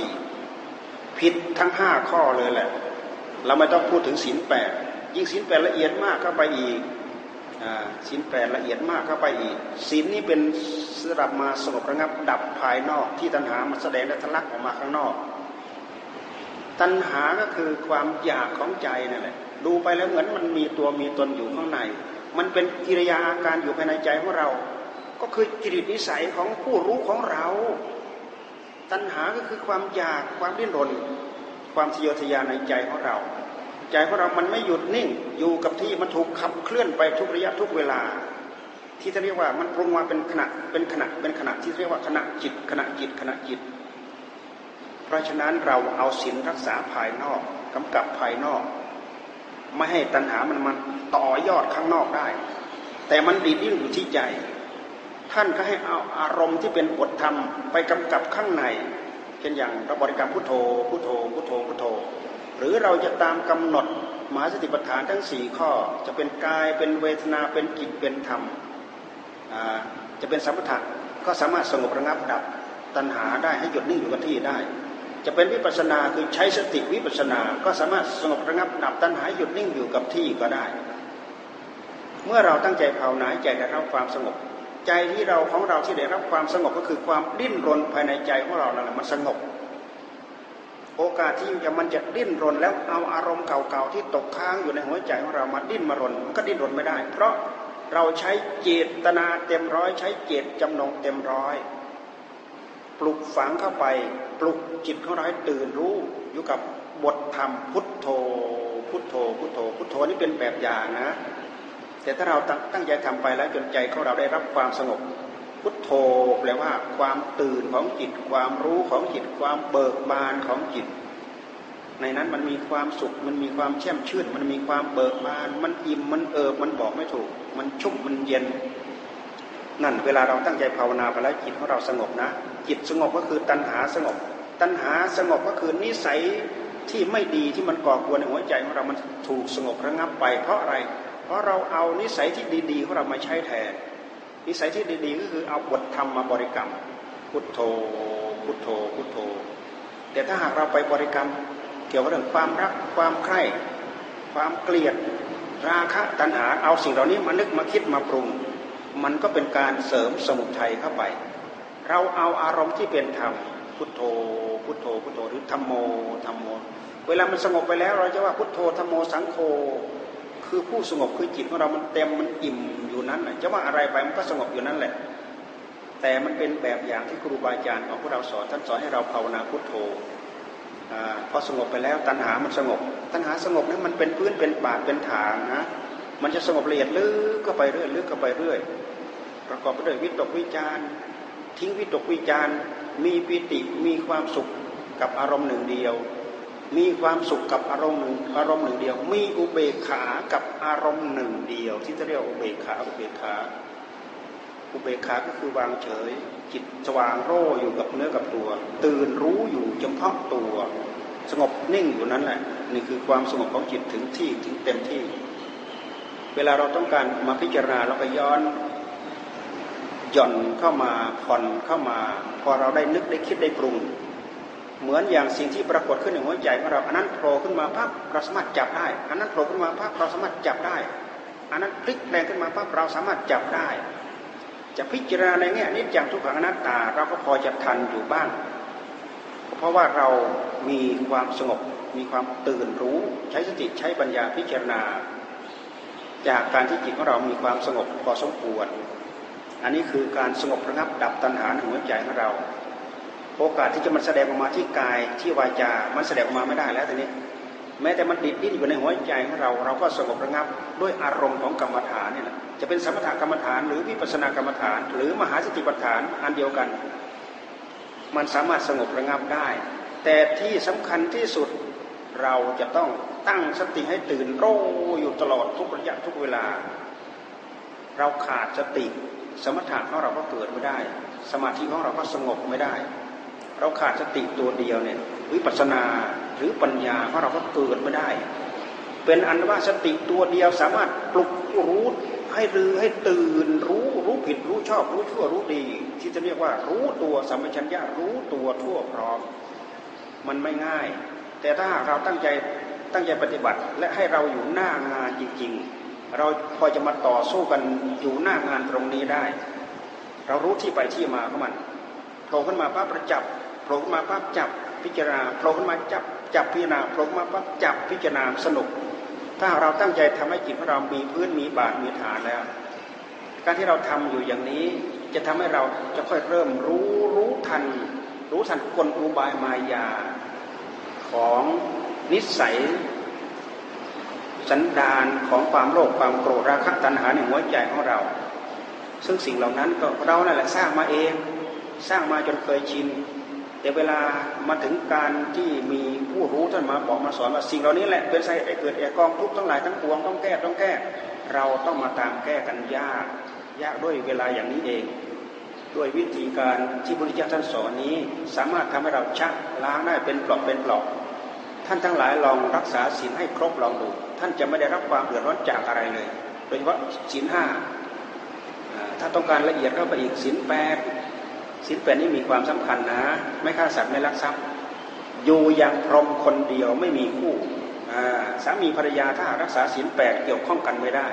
4ผิดทั้ง5ข้อเลยแหละเราไม่ต้องพูดถึงศีล8ยิ่งศีล8ละเอียดมากเข้าไปอีกศีล8ละเอียดมากเข้าไปอีกศีลนี้เป็นสำหรับมาสงบระงับดับภายนอกที่ตัณหามันแสดงและทะลักออกมาข้างนอกตัณหาก็คือความอยากของใจนั่นแหละดูไปแล้วเหมือนมันมีตัวมีตนอยู่ข้างในมันเป็นกิริยาอาการอยู่ภายในใจของเราก็คือจริตนิสัยของผู้รู้ของเราตัณหาก็คือความอยากความดิ้นรนความทะเยอทะยานในใจของเราใจของเรามันไม่หยุดนิ่งอยู่กับที่มันถูกขับเคลื่อนไปทุกระยะทุกเวลาที่เรียกว่ามันปรุงมาเป็นขณะเป็นขณะเป็นขณะที่เรียกว่าขณะจิตขณะจิตขณะจิตเพราะฉะนั้นเราเอาศีลรักษาภายนอกกำกับภายนอกไม่ให้ตัณหามันต่อยอดข้างนอกได้แต่มันดิ้นอยู่ที่ใจท่านก็ให้เอาอารมณ์ที่เป็นบทธรรมไปกำกับข้างในเช่นอย่างเราบริกรรมพุทโธพุทโธพุทโธพุทโธหรือเราจะตามกำหนดมหาสติปัฏฐานทั้ง4ข้อจะเป็นกายเป็นเวทนาเป็นจิตเป็นธรรมจะเป็นสัมปทะก็สามารถสงบระงับดับตัณหาได้ให้หยุดนิ่งอยู่กับที่ได้จะเป็นวิปัสสนาคือใช้สติวิปัสสนาก็สามารถสงบระงับดับตัณหาหยุดนิ่งอยู่กับที่ก็ได้เมื่อเราตั้งใจภาวนาใจได้รับความสงบใจที่เราของเราที่ได้รับความสงบก็คือความดิ้นรนภายในใจของเรานั่นแหละมันสงบโอกาสที่มันจะดิ้นรนแล้วเอาอารมณ์เก่าๆที่ตกค้างอยู่ในหัวใจของเรามาดิ้นมารนมันก็ดิ้นรนไม่ได้เพราะเราใช้เจตนาเต็มร้อยใช้เจตจำนงเต็มร้อยปลุกฝังเข้าไปปลุกจิตของเราให้ตื่นรู้อยู่กับบทธรรมพุทโธพุทโธพุทโธพุทโธนี่เป็นแบบอย่างนะแต่ถ้าเราตั้งใจทำไปแล้วจนใจของเราได้รับความสงบพุทโธแปลว่าความตื่นของจิตความรู้ของจิตความเบิกบานของจิตในนั้นมันมีความสุขมันมีความแช่มชื่นมันมีความเบิกบานมันอิ่มมันเอิบมันบอกไม่ถูกมันชุ่มมันเย็นนั่นเวลาเราตั้งใจภาวนาไปแล้วจิตของเราสงบนะจิตสงบก็คือตัณหาสงบตัณหาสงบก็คือนิสัยที่ไม่ดีที่มันก่อกวนในหัวใจของเรามันถูกสงบระงับไปเพราะอะไรเพราะเราเอานิสัยที่ดีๆของเรามาใช้แทนนิสัยที่ดีๆก็คือเอาบทธรรมมาบริกรรมพุทโธพุทโธพุทโธแต่ถ้าหากเราไปบริกรรมเกี่ยวกับเรื่องความรักความใคร่ความเกลียดราคะตัณหาเอาสิ่งเหล่านี้มานึกมาคิดมาปรุงมันก็เป็นการเสริมสมุทัยเข้าไปเราเอาอารมณ์ที่เป็นธรรมพุทโธพุทโธพุทโธหรือธัมโมธัมโมเวลามันสงบไปแล้วเราจะว่าพุทโธธัมโมสังโฆคือผู้สงบคือจิตของเรามันเต็มมันอิ่มอยู่นั้นจะว่าอะไรไปมันก็สงบอยู่นั่นแหละแต่มันเป็นแบบอย่างที่ครูบาอาจารย์ของพวกเราสอนท่านสอนให้เราภาวนาพุทโธพอสงบไปแล้วตัณหามันสงบตัณหาสงบนั้นมันเป็นพื้นเป็นบาทเป็นฐานนะมันจะสงบละเอียดลึกเข้าไปเรื่อยลึกเข้าไปเรื่อยประกอบไปด้วยวิตกวิจารทิ้งวิตกวิจารมีปิติมีความสุขกับอารมณ์หนึ่งเดียวมีความสุขกับอารมณ์หนึ่งเดียวมีอุเบกขากับอารมณ์หนึ่งเดียวที่จะเรียกอุเบกขาอุเบกขาอุเบกขาก็คือวางเฉยจิตสว่างโร่อยู่กับเนื้อกับตัวตื่นรู้อยู่เฉพาะตัวสงบนิ่งอยู่นั้นแหละนี่คือความสงบของจิตถึงที่ถึงเต็มที่เวลาเราต้องการมาพิจารณาเราก็ย้อนหย่อนเข้ามาผ่อนเข้ามาพอเราได้นึกได้คิดได้ปรุงเหมือนอย่างสิ่งที่ปรากฏขึ้นในหัวใจของเราอันนั้นโผล่ขึ้นมาปั๊บเราสามารถจับได้อันนั้นโผล่ขึ้นมาปั๊บเราสามารถจับได้อันนั้นพลิกแปลงขึ้นมาปั๊บเราสามารถจับได้จะพิจารณาในแง่อนิจจังทุกขังอนัตตาเราก็พอจะทันอยู่บ้างเพราะว่าเรามีความสงบมีความตื่นรู้ใช้สติใช้ปัญญาพิจารณาจากการที่จิตของเรามีความสงบพอสมควรอันนี้คือการสงบระงับดับตัณหาในหัวใจของเราโอกาสที่จะมันแสดงออกมาที่กายที่วาจามันแสดงออกมาไม่ได้แล้วทีนี้แม้แต่มันดิ้นอยู่ในหัวใจของเราเราก็สงบระงับด้วยอารมณ์ของกรรมฐานนี่แหละจะเป็นสมถกรรมฐานหรือวิปัสสนากรรมฐานหรือมหาสติปัฏฐานอันเดียวกันมันสามารถสงบระงับได้แต่ที่สำคัญที่สุดเราจะต้องตั้งสติให้ตื่นรู้อยู่ตลอดทุกระยะทุกเวลาเราขาดสติสมถะของเราก็เกิดไม่ได้สมาธิของเราก็สงบไม่ได้เราขาดสติตัวเดียวเนี่ยวิปัสสนาหรือปัญญาของเราก็เกิดไม่ได้เป็นอันว่าสติตัวเดียวสามารถปลุกรู้ให้ตื่นรู้ผิดรู้ชอบรู้ชั่วรู้ดีที่จะเรียกว่ารู้ตัวสัมปชัญญะรู้ตัวทั่วพร้อมมันไม่ง่ายแต่ถ้าเราตั้งใจปฏิบัติและให้เราอยู่หน้างานจริงๆเราพอจะมาต่อสู้กันอยู่หน้างานตรงนี้ได้เรารู้ที่ไปที่มาของมันโผล่ขึ้นมาปั๊บประจับโผล่ขึ้นมาปั๊บจับพิจารณาโผล่ขึ้นมาจับพิจารณาโผล่ขึ้นมาปั๊บจับพิจารณาสนุกถ้าเราตั้งใจทำให้จิตของเรามีพื้นมีบาทมีฐานแล้วการที่เราทำอยู่อย่างนี้จะทำให้เราจะค่อยเริ่มรู้ทันกลอุบายมายาของนิสัยสันดานของความโลภความโกรธราคะตัณหาในหัวใจของเราซึ่งสิ่งเหล่านั้นก็เรานั่นแหละสร้างมาเองสร้างมาจนเคยชินแต่เวลามาถึงการที่มีผู้รู้ท่านมาบอกมาสอนว่าสิ่งเหล่านี้แหละเป็นสาเหตุให้เกิดกองทุกข์ทั้งหลายทั้งปวงต้องแก้เราต้องมาตามแก้กันยากด้วยเวลาอย่างนี้เองด้วยวิธีการที่พระพุทธเจ้าท่านสอนนี้สามารถทำให้เราชักล้างได้เป็นปลอกท่านทั้งหลายลองรักษาศีลให้ครบลองดูท่านจะไม่ได้รับความเดือดร้อนจากอะไรเลยโดยเฉพาะศีลห้าถ้าต้องการละเอียดเข้าไปอีกศีลแปดนี่มีความสำคัญนะไม่ฆ่าสัตว์ไม่ลักทรัพย์อยู่อย่างพรหมคนเดียวไม่มีคู่สามีภรรยาถ้ารักษาศีลแปดเกี่ยวข้องกันไม่ได้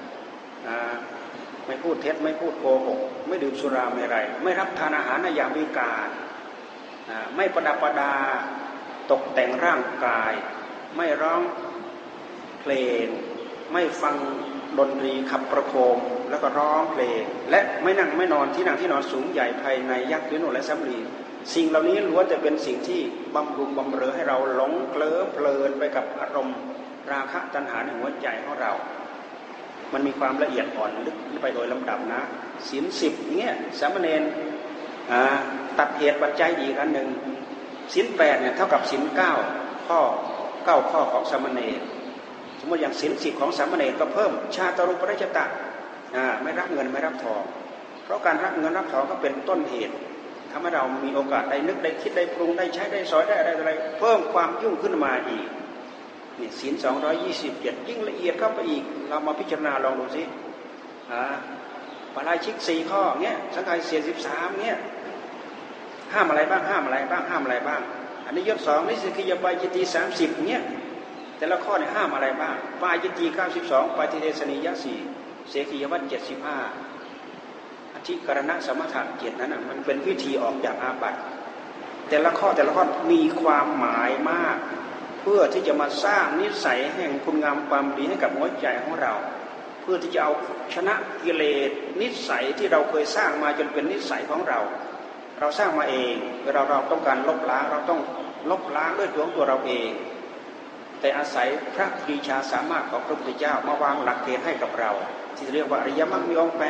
ไม่พูดเท็จไม่พูดโกหกไม่ดื่มสุราเมรัยไม่รับทานอาหารในยามวิกาลไม่ประดับประดาตกแต่งร่างกายไม่ร้องเพลงไม่ฟังดนตรีขับประโคมแล้วก็ร้องเพลงและไม่นั่งไม่นอนที่นั่งที่นอนสูงใหญ่ภายในยักษ์หรือโนและสำลีสิ่งเหล่านี้ล้วนแต่เป็นสิ่งที่บำรุงบำเรอให้เราหลงเคลิ้มเพลินไปกับอารมณ์ราคะตัณหาในหัวใจของเรามันมีความละเอียดอ่อนลึกไปโดยลำดับนะศีล10เงี้ยสามเณรตัดเหตุปัจจัยอีกอันหนึ่งศีล8เนี่ยเท่ากับศีล9ข้อ9ข้อของสามเณรสมมติอย่างศีล10ของสามเณรก็เพิ่มชาตรุปริจตะไม่รับเงินไม่รับทองเพราะการรับเงินรับทองก็เป็นต้นเหตุทำให้เรามีโอกาสได้นึกได้คิดได้ปรุงได้ใช้ได้สอยได้อะไรเพิ่มความยุ่งขึ้นมาอีกนี่ศีล227ยิ่งละเอียดเข้าไปอีกเรามาพิจารณาลองดูสิปาราชิก4ข้อเงี้ยสังฆาทิเศษ13เงี้ยห้ามอะไรบ้างห้ามอะไรบ้างห้ามอะไรบ้างอันนี้ยศ2นิสิกิยปายติ30เงี้ยแต่ละข้อเนี่ยห้ามอะไรบ้างปายติ92ปาติเทสนิยะ4เสขียวัตร75อธิกรณะสมถะ7นั้นมันเป็นวิธีออกจากอาบัติแต่ละข้อมีความหมายมากเพื่อที่จะมาสร้างนิสัยแห่งคุณงามความดีให้กับหัวใจของเราเพื่อที่จะเอาชนะกิเลสนิสัยที่เราเคยสร้างมาจนเป็นนิสัยของเราสร้างมาเองเวลาเราต้องการลบล้างเราต้องลบล้างด้วยตัวเราเองแต่อาศัยพระปรีชาสามารถของพระพุทธเจ้ามาวางหลักเกณฑ์ให้กับเราที่เรียกว่าอริยมรรคมีองค์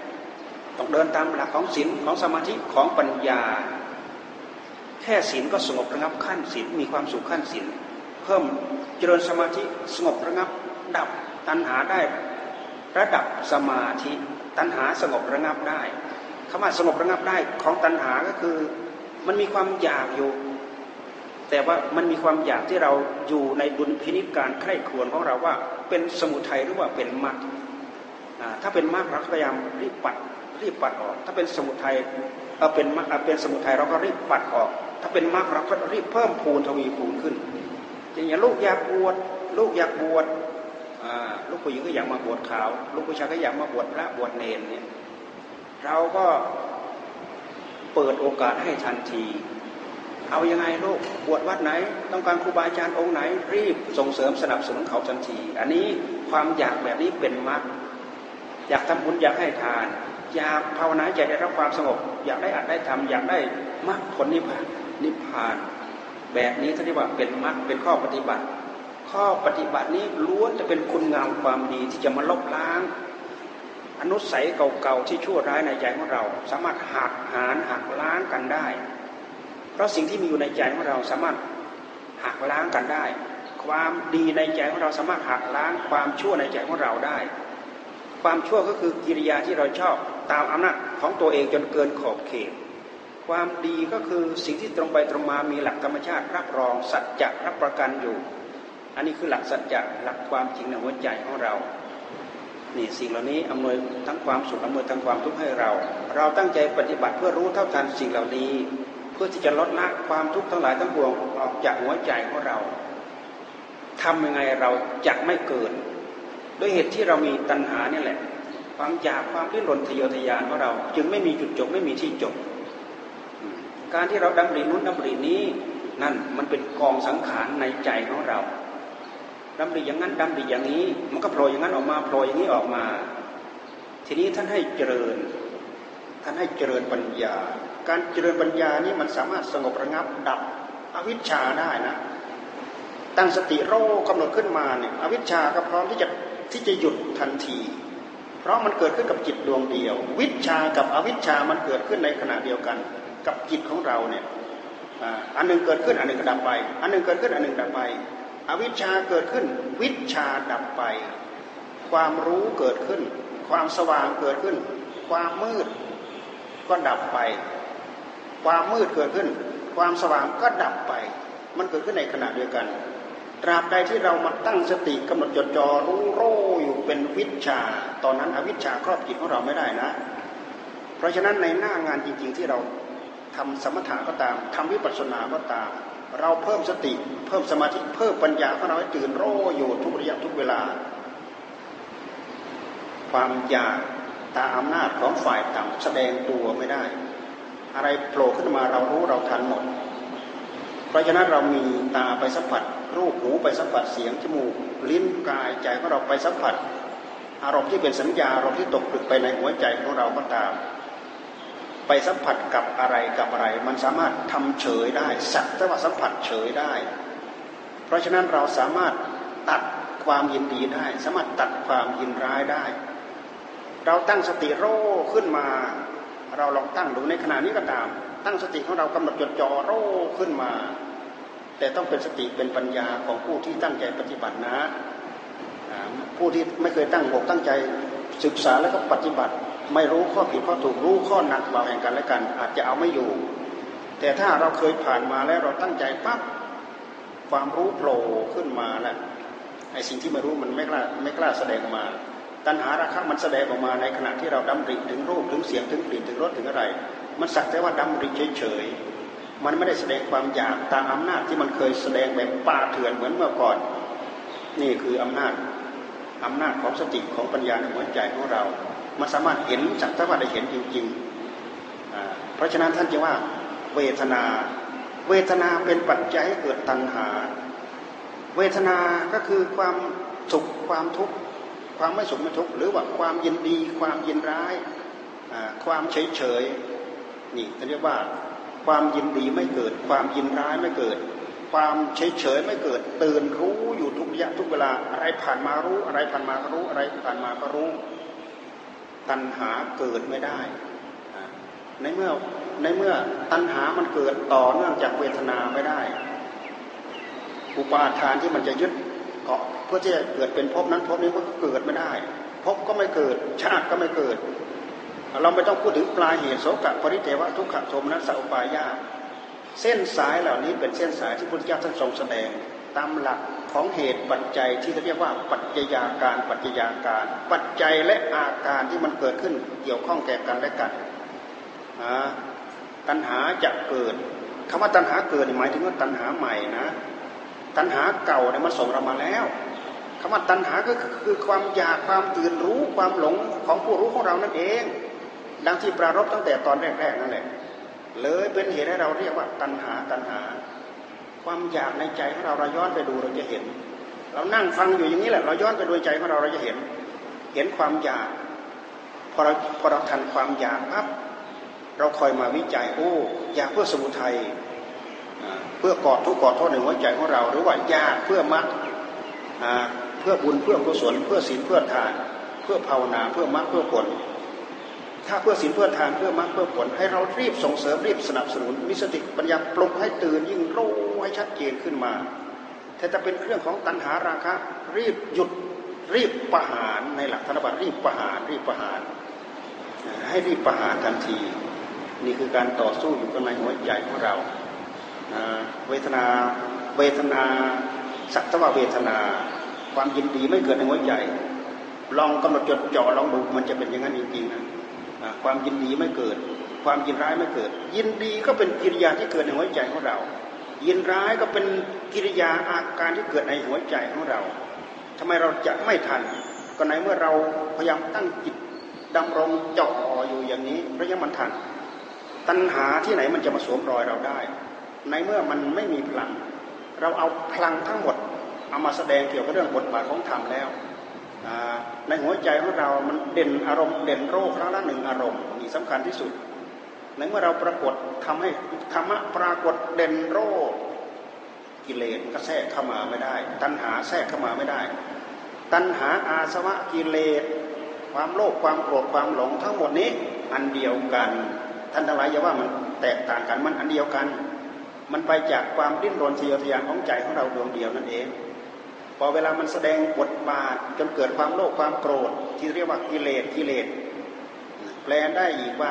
8ต้องเดินตามหลักของศีลของสมาธิของปัญญาแค่ศีลก็สงบระงับขั้นศีลมีความสุขขั้นศีลเพิ่มเจริญสมาธิสงบระงับดับตัณหาได้ระดับสมาธิตัณหาสงบระงับได้คำว่าสงบระงับได้ของตัณหาก็คือมันมีความอยากอยู่แต่ว่ามันมีความอยากที่เราอยู่ในดุลพินิจการใคร่ครวญของเราว่าเป็นสมุทัยหรือว่าเป็นมรรคถ้าเป็นมรรคเราพยายามรีบปัดออกถ้าเป็นสมุทัยเป็นสมุทัยเราก็รีบปัดออกถ้าเป็นมรรคเราก็รีบเพิ่มพูนทวีพูนขึ้นอย่างลูกอยากบวชลูกผู้หญิงก็อยากมาบวชขาวลูกผู้ชายก็อยากมาบวชพระบวชเนรเนี่ยเราก็เปิดโอกาสให้ทันทีเอายังไงลูกบวชวัดไหนต้องการครูบาอาจารย์องค์ไหนรีบส่งเสริมสนับสนุนเขาทันทีอันนี้ความอยากแบบนี้เป็นมรรคอยากทำบุญอยากให้ทานอยากภาวนาอยากได้รับความสงบอยากได้อัดได้ทำอยากได้มรรคผลนิพพานแบบนี้ท่านเรียกว่าเป็นมรรคเป็นข้อปฏิบัตินี้ล้วนจะเป็นคุณงามความดีที่จะมาลบล้างอนุสัยเก่าๆที่ชั่วร้ายในใจของเราสามารถหักล้างกันได้เพราะสิ่งที่มีอยู่ในใจของเราสามารถหักล้างกันได้ความดีในใจของเราสามารถหักล้างความชั่วในใจของเราได้ความชั่วก็คือกิริยาที่เราชอบตามอำนาจของตัวเองจนเกินขอบเขตความดีก็คือสิ่งที่ตรงไปตรงมามีหลักธรรมชาติรับรองสัจจะรับประกันอยู่อันนี้คือหลักสัจจะหลักความจริงในหัวใจของเรานี่สิ่งเหล่านี้อำนวยทั้งความสุขอำนวยทั้งความทุกข์ให้เราตั้งใจปฏิบัติเพื่อรู้เท่าทันสิ่งเหล่านี้เพื่อที่จะลดละความทุกข์ทั้งหลายทั้งปวงออกจากหัวใจของเราทำยังไงเราจะไม่เกิดด้วยเหตุที่เรามีตัณหานี่แหละความอยากความดิ้นรนทะเยอทะยานของเราจึงไม่มีจุดจบไม่มีที่จบการที่เราดำรินู้นดำรินี้นั่นมันเป็นกองสังขารในใจของเราดำริอย่างนั้นดำริอย่างนี้มันก็โผล่อย่างนั้นออกมาโผล่อย่างนี้ออกมาทีนี้ท่านให้เจริญปัญญาการเจริญปัญญานี่มันสามารถสงบระงับดับอวิชชาได้นะตั้งสติกำหนดขึ้นมาเนี่ยอวิชชาก็พร้อมที่จะหยุดทันทีเพราะมันเกิดขึ้นกับจิตดวงเดียววิชชากับอวิชชามันเกิดขึ้นในขณะเดียวกันกับจิตของเราเนี่ยอันหนึ่งเกิดขึ้นอันหนึ่งก็ดับไปอันหนึ่งเกิดขึ้นอันหนึ่งดับไปอวิชชาเกิดขึ้นวิชชาดับไปความรู้เกิดขึ้นความสว่างเกิดขึ้นความมืดก็ดับไปความมืดเกิดขึ้นความสว่างก็ดับไปมันเกิดขึ้นในขณะเดียวกันตราบใดที่เรามาตั้งสติกำหนดจดจ่อรู้อยู่เป็นวิชชาตอนนั้นอวิชชาครอบจิตของเราไม่ได้นะเพราะฉะนั้นในหน้างานจริงๆที่เราทำสมถะก็ตามทำวิปัสสนาก็ตามเราเพิ่มสติเพิ่มสมาธิเพิ่มปัญญาของเราให้ตื่นรู้อยู่ทุกระยะทุกเวลาความอยากตามอำนาจของฝ่ายต่ำแสดงตัวไม่ได้อะไรโผล่ขึ้นมาเรารู้เราทันหมดเพราะฉะนั้นเรามีตาไปสัมผัสรูปหูไปสัมผัสเสียงจมูกลิ้นกายใจของเราไปสัมผัสอารมณ์ที่เป็นสัญญาอารมณ์ที่ตกผลึกไปในหัวใจของเราก็ตามไปสัมผัสกับอะไรมันสามารถทำเฉยได้สักแต่ว่าสัมผัสเฉยได้เพราะฉะนั้นเราสามารถตัดความยินดีได้สามารถตัดความยินร้ายได้เราตั้งสติโร่ขึ้นมาเราลองตั้งดูในขณะนี้ก็ตามตั้งสติของเรากำหนดจดจ่อโร่ขึ้นมาแต่ต้องเป็นสติเป็นปัญญาของผู้ที่ตั้งใจปฏิบัตินะผู้ที่ไม่เคยตั้งอกตั้งใจศึกษาแล้วก็ปฏิบัติไม่รู้ข้อผิดข้อถูกรู้ข้อหนักเบาแห่งกันและกันอาจจะเอาไม่อยู่แต่ถ้าเราเคยผ่านมาแล้วเราตั้งใจปั๊บความรู้โผล่ขึ้นมาแล้วไอ้สิ่งที่ไม่รู้มันไม่กล้าแสดงออกมาตัณหาราคะมันแสดงออกมาในขณะที่เราดำริถึงรูปถึงเสียงถึงกลิ่นถึงรสถึงอะไรมันสักแต่ว่าดำริเฉยๆมันไม่ได้แสดงความอยากตามอำนาจที่มันเคยแสดงแบบป่าเถื่อนเหมือนเมื่อก่อนนี่คืออำนาจของสติของปัญญาในหัวใจของเรามันสามารถเห็นสักแต่ว่าได้เห็นจริงๆเพราะฉะนั้นท่านจึงว่าเวทนาเป็นปัจจัยให้เกิดตัณหาเวทนาก็คือความสุขความทุกข์ความไม่สุขไม่ทุกข์หรือว่าความยินดีความยินร้ายความเฉยนี่เรียกว่าความยินดีไม่เกิดความยินร้ายไม่เกิดความเฉยไม่เกิดตื่นรู้อยู่ทุกระยะทุกเวลาอะไรผ่านมารู้อะไรผ่านมาก็รู้อะไรผ่านมาก็รู้ตัณหาเกิดไม่ได้ในเมื่อตัณหามันเกิดต่อเนื่องจากเวทนาไม่ได้อุปาทานที่มันจะยึดเกาะเพื่อที่จะเกิดเป็นภพนั้นภพนี้ก็เกิดไม่ได้ภพก็ไม่เกิดชาติก็ไม่เกิดเราไม่ต้องพูดถึงปลายเหตุโสกปริเทวะทุกขโทมนัสสะอุปายาสเส้นสายเหล่านี้เป็นเส้นสายที่พุทธเจ้าท่านทรงแสดงตามหลักของเหตุปัจจัยที่เรียกว่าปัจจัยาการปัจจัยและอาการที่มันเกิดขึ้นเกี่ยวข้องแก่กันและกันตัณหาจะเกิดคำว่าตัณหาเกิดหมายถึงว่าตัณหาใหม่นะตัณหาเก่าเนี่ยมันส่งเรามาแล้วคำว่าตัณหาก็คือความอยากความตื่นรู้ความหลงของผู้รู้ของเรานั่นเองดังที่ปรารภตั้งแต่ตอนแรกๆนั่นแหละเลยเป็นเหตุให้เราเรียกว่าตัณหาความอยากในใจของเราย้อนไปดูเราจะเห็นเรานั่งฟังอยู่อย่างนี้แหละเราย้อนไปดูใจของเราจะเห็นความอยากพอเราทันความอยากปั๊บเราคอยมาวิจัยโอ้อยากเพื่อสมุทัยเพื่อกอดทุกข์กอดโทษในหัวใจของเราหรือว่าอยากเพื่อมรรคเพื่อบุญเพื่อกุศลเพื่อศีลเพื่อทานเพื่อภาวนาเพื่อมรรคเพื่อผลถ้าเพื่อศีลเพื่อทานเพื่อมรรคเพื่อผลให้เรารีบส่งเสริมรีบสนับสนุนมีสติปัญญาปลุกให้ตื่นยิ่งรู้ให้ชัดเจนขึ้นมาแต่ถ้าเป็นเรื่องของตัณหาราคะรีบหยุดรีบประหารในหลักธรรมบัตรรีบประหารให้รีบประหารทันทีนี่คือการต่อสู้อยู่ข้างในหัวใจของเราเวทนาสักแต่ว่าเวทนาความยินดีไม่เกิดในหัวใจลองกำหนดจดจ่อลองดูมันจะเป็นอย่างนั้นจริงๆนะความยินดีไม่เกิดความยินร้ายไม่เกิดยินดีก็เป็นกิริยาที่เกิดในหัวใจของเรายินร้ายก็เป็นกิริยาอาการที่เกิดในหัวใจของเราทำไมเราจะไม่ทันก็ในเมื่อเราพยายามตั้งจิตดำรงจ่ออยู่อย่างนี้ระยะมันทันตัณหาที่ไหนมันจะมาสวมรอยเราได้ในเมื่อมันไม่มีพลังเราเอาพลังทั้งหมดเอามาแสดงเกี่ยวกับเรื่องบทบาทของธรรมแล้วในหัวใจของเรามันเด่นอารมณ์เด่นโรคครั้งละหนึ่งอารมณ์นี่สำคัญที่สุดในเมื่อเราปรากฏทำให้ธรรมะปรากฏเด่นโรคกิเลสก็แทรกเข้ามาไม่ได้ตัณหาแทรกเข้ามาไม่ได้ตัณหาอาสวะกิเลสความโลภความโกรธความหลงทั้งหมดนี้อันเดียวกันท่านทั้งหลายอย่าว่ามันแตกต่างกันมันอันเดียวกันมันไปจากความดิ้นรนทะเยอทะยานของใจของเราดวงเดียวนั่นเองพอเวลามันแสดงบทบาทจนเกิดความโลภความโกรธที่เรียกว่ากิเลสแปลได้อีกว่า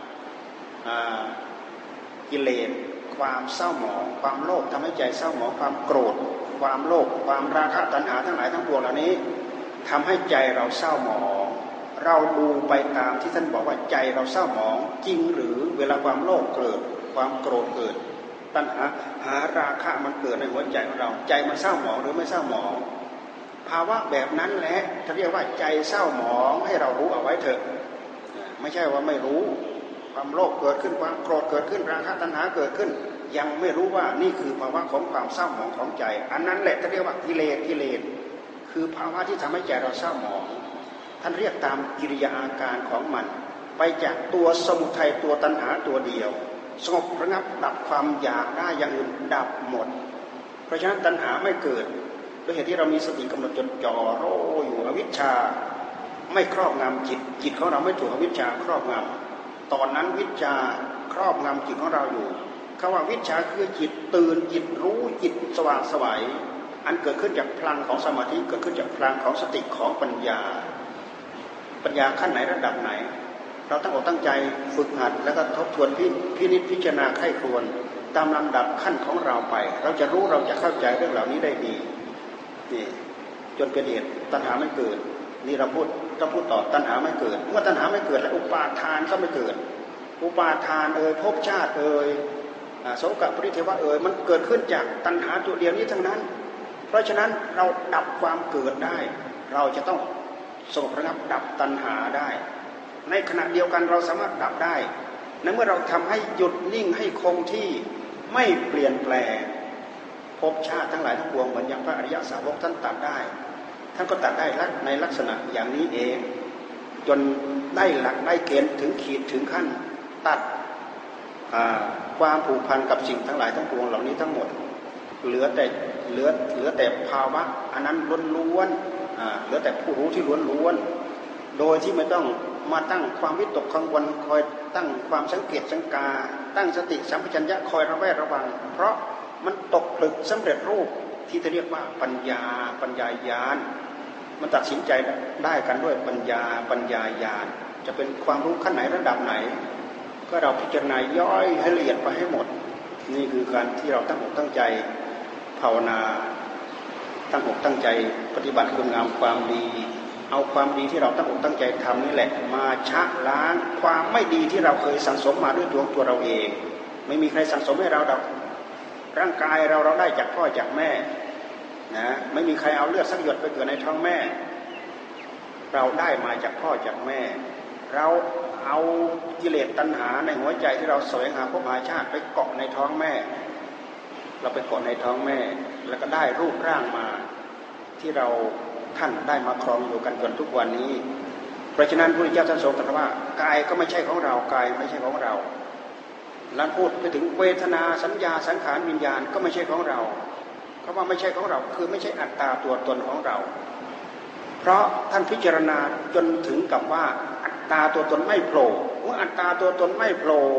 กิเลสความเศร้าหมองความโลภทำให้ใจเศร้าหมองความโกรธความโลภความราคะตัณหาทั้งหลายทั้งปวงเหล่านี้ทำให้ใจเราเศร้าหมองเราดูไปตามที่ท่านบอกว่าใจเราเศร้าหมองจริงหรือเวลาความโลภเกิดความโกรธเกิดตัณหาราคะมันเกิดในหัวใจของเราใจมันเศร้าหมองหรือไม่เศร้าหมองภาวะแบบนั้นแหละท่านเรียกว่าใจเศร้าหมองให้เรารู้เอาไว้เถอะไม่ใช่ว่าไม่รู้ความโลภเกิดขึ้นความโกรธเกิดขึ้นราคะตัณหาเกิดขึ้นยังไม่รู้ว่านี่คือภาวะของความเศร้าหมองของใจอันนั้นแหละท่านเรียกว่ากิเลสคือภาวะที่ทำให้ใจเราเศร้าหมองท่านเรียกตามกิริยาอาการของมันไปจากตัวสมุทัยตัวตัณหาตัวเดียวสงบระงับดับความอยากได้อย่างอื่นดับหมดเพราะฉะนั้นตัณหาไม่เกิดด้วยเหตุที่เรามีสติกำหนดจดจ่อโรอยู่อวิชชาไม่ครอบงำจิตจิตของเราไม่ถูกอวิชชาครอบงำตอนนั้นวิชชาครอบงำจิตของเราอยู่คำว่าวิชชาคือจิตตื่นจิตรู้จิตสว่างไสวอันเกิดขึ้นจากพลังของสมาธิเกิดขึ้นจากพลังของสติของปัญญาปัญญาขั้นไหนระดับไหนเราตั้งอกตั้งใจฝึกหัดแล้วก็ทบทวนพินิจพิจารณาไข้ควรตามลำดับขั้นของเราไปเราจะรู้เราจะเข้าใจเรื่องเหล่านี้ได้ดีนี่จนเป็นเหตุตัณหาไม่เกิดนี่เราพูดต่อตัณหาไม่เกิดเมื่อตัณหาไม่เกิดแล้วอุปาทานก็ไม่เกิดอุปาทานภพชาติโสกปริเทวะมันเกิดขึ้นจากตัณหาตัวเดียวนี้ทั้งนั้นเพราะฉะนั้นเราดับความเกิดได้เราจะต้องสงบระงับดับตัณหาได้ในขณะเดียวกันเราสามารถดับได้ในเมื่อเราทำให้หยุดนิ่งให้คงที่ไม่เปลี่ยนแปลงภพชาติทั้งหลายทั้งปวงเหมือนอย่างพระอริยสาวกท่านตัดได้ท่านก็ตัดได้ในลักษณะอย่างนี้เองจนได้หลักได้เกณฑ์ถึงขีดถึงขั้นตัดความผูกพันกับสิ่งทั้งหลายทั้งปวงเหล่านี้ทั้งหมดเหลือแต่ภาวะอันนั้นล้วนๆเหลือแต่ผู้รู้ที่ล้วนๆโดยที่ไม่ต้องมาตั้งความวิตกกังวลคอยตั้งความสังเกตสังกาตั้งสติสัมปชัญญะคอยระแวดระวังเพราะมันตกผลึกสำเร็จรูปที่จะเรียกว่าปัญญาญาณมันตัดสินใจได้กันด้วยปัญญาญาณจะเป็นความรู้ขั้นไหนระดับไหนก็เราพิจารณาย่อยให้ละเอียดไปให้หมดนี่คือการที่เราตั้งอกตั้งใจภาวนาตั้งอกตั้งใจปฏิบัติคุณงามความดีเอาความดีที่เราตั้งอกตั้งใจทำนี่แหละมาชะล้างความไม่ดีที่เราเคยสั่งสมมาด้วยตัวเราเองไม่มีใครสั่งสมให้เราร่างกายเราได้จากพ่อจากแม่นะไม่มีใครเอาเลือดสักหยดไปเกิดในท้องแม่เราได้มาจากพ่อจากแม่เราเอากิเลสตัณหาในหัวใจที่เราแสวงหาภพหาชาติไปเกาะในท้องแม่เราไปเกาะในท้องแม่แล้วก็ได้รูปร่างมาที่เราท่านได้มาครองอยู่กันจนทุกวันนี้เพราะฉะนั้นพระพุทธเจ้าท่านทรงตรัสว่ากายก็ไม่ใช่ของเรากายไม่ใช่ของเราแล้วพูดไปถึงเวทนาสัญญาสังขารวิญญาณก็ไม่ใช่ของเราคำว่าไม่ใช่ของเราคือไม่ใช่อัตตาตัวตนของเราเพราะท่านพิจารณาจนถึงกับว่าอัตตาตัวตนไม่โผล่เมื่ออัตตาตัวตนไม่โผล่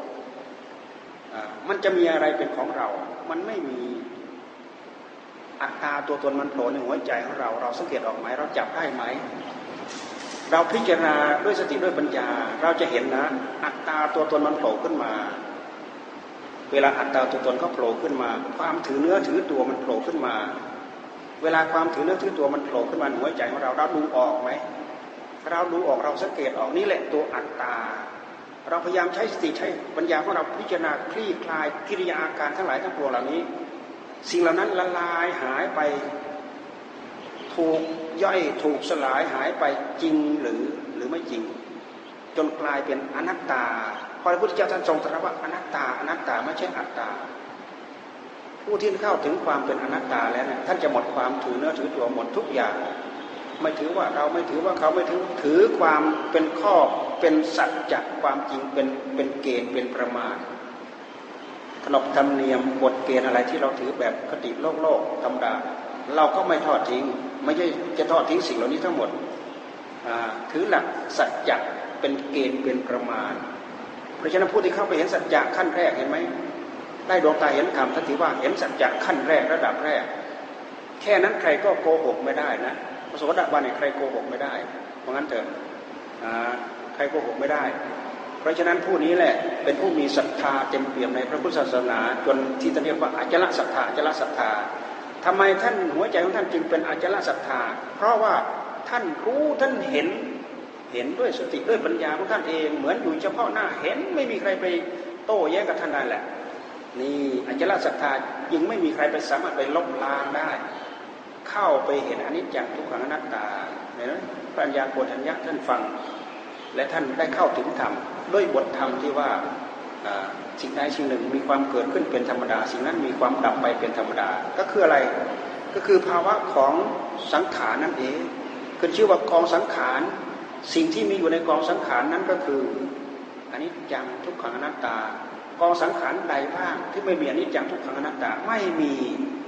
มันจะมีอะไรเป็นของเรามันไม่มีอัตตาตัวตนมันโผล่ในหัวใจของเราเราสังเกตออกไหมเราจับได้ไหมเราพิจารณาด้วยสติด้วยปัญญาเราจะเห็นนะอัตตาตัวตนมันโผล่ขึ้นมาเวลาอัตตาตัวตนเขาโผล่ขึ้นมาความถือเนื้อถือตัวมันโผล่ขึ้นมาเวลาความถือเนื้อถือตัวมันโผล่ขึ้นมาในหัวใจของเราเราดูออกไหมเราดูออกเราสังเกตออกนี่แหละตัวอัตตาเราพยายามใช้สติใช้ปัญญาของเราพิจารณาคลี่คลายกิริยาอาการทั้งหลายทั้งปวงเหล่านี้สิ่งเหล่านั้นละลายหายไปถูกย่อยถูกสลายหายไปจริงหรือไม่จริงจนกลายเป็นอนัตตาพอพระพุทธเจ้าท่านทรงตรัสว่าอนัตตาไม่ใช่อัตตาผู้ที่เข้าถึงความเป็นอนัตตาแล้วเนี่ยท่านจะหมดความถือเนื้อถือตัวหมดทุกอย่างไม่ถือว่าเราไม่ถือว่าเขาไม่ถือความเป็นข้อเป็นสัจจะความจริงเป็นเกณฑ์เป็นประมาณขนบธรรมเนียมกฎเกณฑ์อะไรที่เราถือแบบคติโลกธรรมดาเราก็ไม่ทอดทิ้งไม่ใช่จะทอดทิ้งสิ่งเหล่านี้ทั้งหมดถือหลักสัจจะเป็นเกณฑ์เป็นประมาณเพราะฉะนั้นผู้ที่เข้าไปเห็นสัจจะขั้นแรกเห็นไหมได้ดวงตาเห็นธรรมท่านถือว่าเห็นสัจจะขั้นแรกระดับแรกแค่นั้นใครก็โกหกไม่ได้นะพระโสดาบันเนี่ยใครโกหกไม่ได้เพราะงั้นเถอะใครโกหกไม่ได้เพราะฉะนั้นผู้นี้แหละเป็นผู้มีศรัทธาเต็มเปี่ยมในพระพุทธศาสนาจนที่ท่านเรียกว่าอจลศรัทธาอจลศรัทธาทำไมท่านหัวใจของท่านจึงเป็นอจลศรัทธาเพราะว่าท่านรู้ท่านเห็นด้วยสติด้วยปัญญาของท่านเองเหมือนอยู่เฉพาะหน้าเห็นไม่มีใครไปโต้แย้งกับท่านได้แหละนี่อจลศรัทธาจึงไม่มีใครไปสามารถไปลบล้างได้เข้าไปเห็นอนิจจังทุกขังอนัตตาเนี่ยปัญญาโกฏัญญะท่านฟังและท่านได้เข้าถึงธรรมด้วยบทธรรมที่ว่าสิ่งใดสิ่งหนึ่งมีความเกิดขึ้นเป็นธรรมดาสิ่งนั้นมีความดับไปเป็นธรรมดาก็คืออะไรก็คือภาวะของสังขารนั่นเองขึ้นชื่อว่ากองสังขารสิ่งที่มีอยู่ในกองสังขารนั้นก็คืออนิจจังทุกขังอนัตตากองสังขารใดบ้างที่ไม่มีอนิจจังทุกขังอนัตตาไม่มี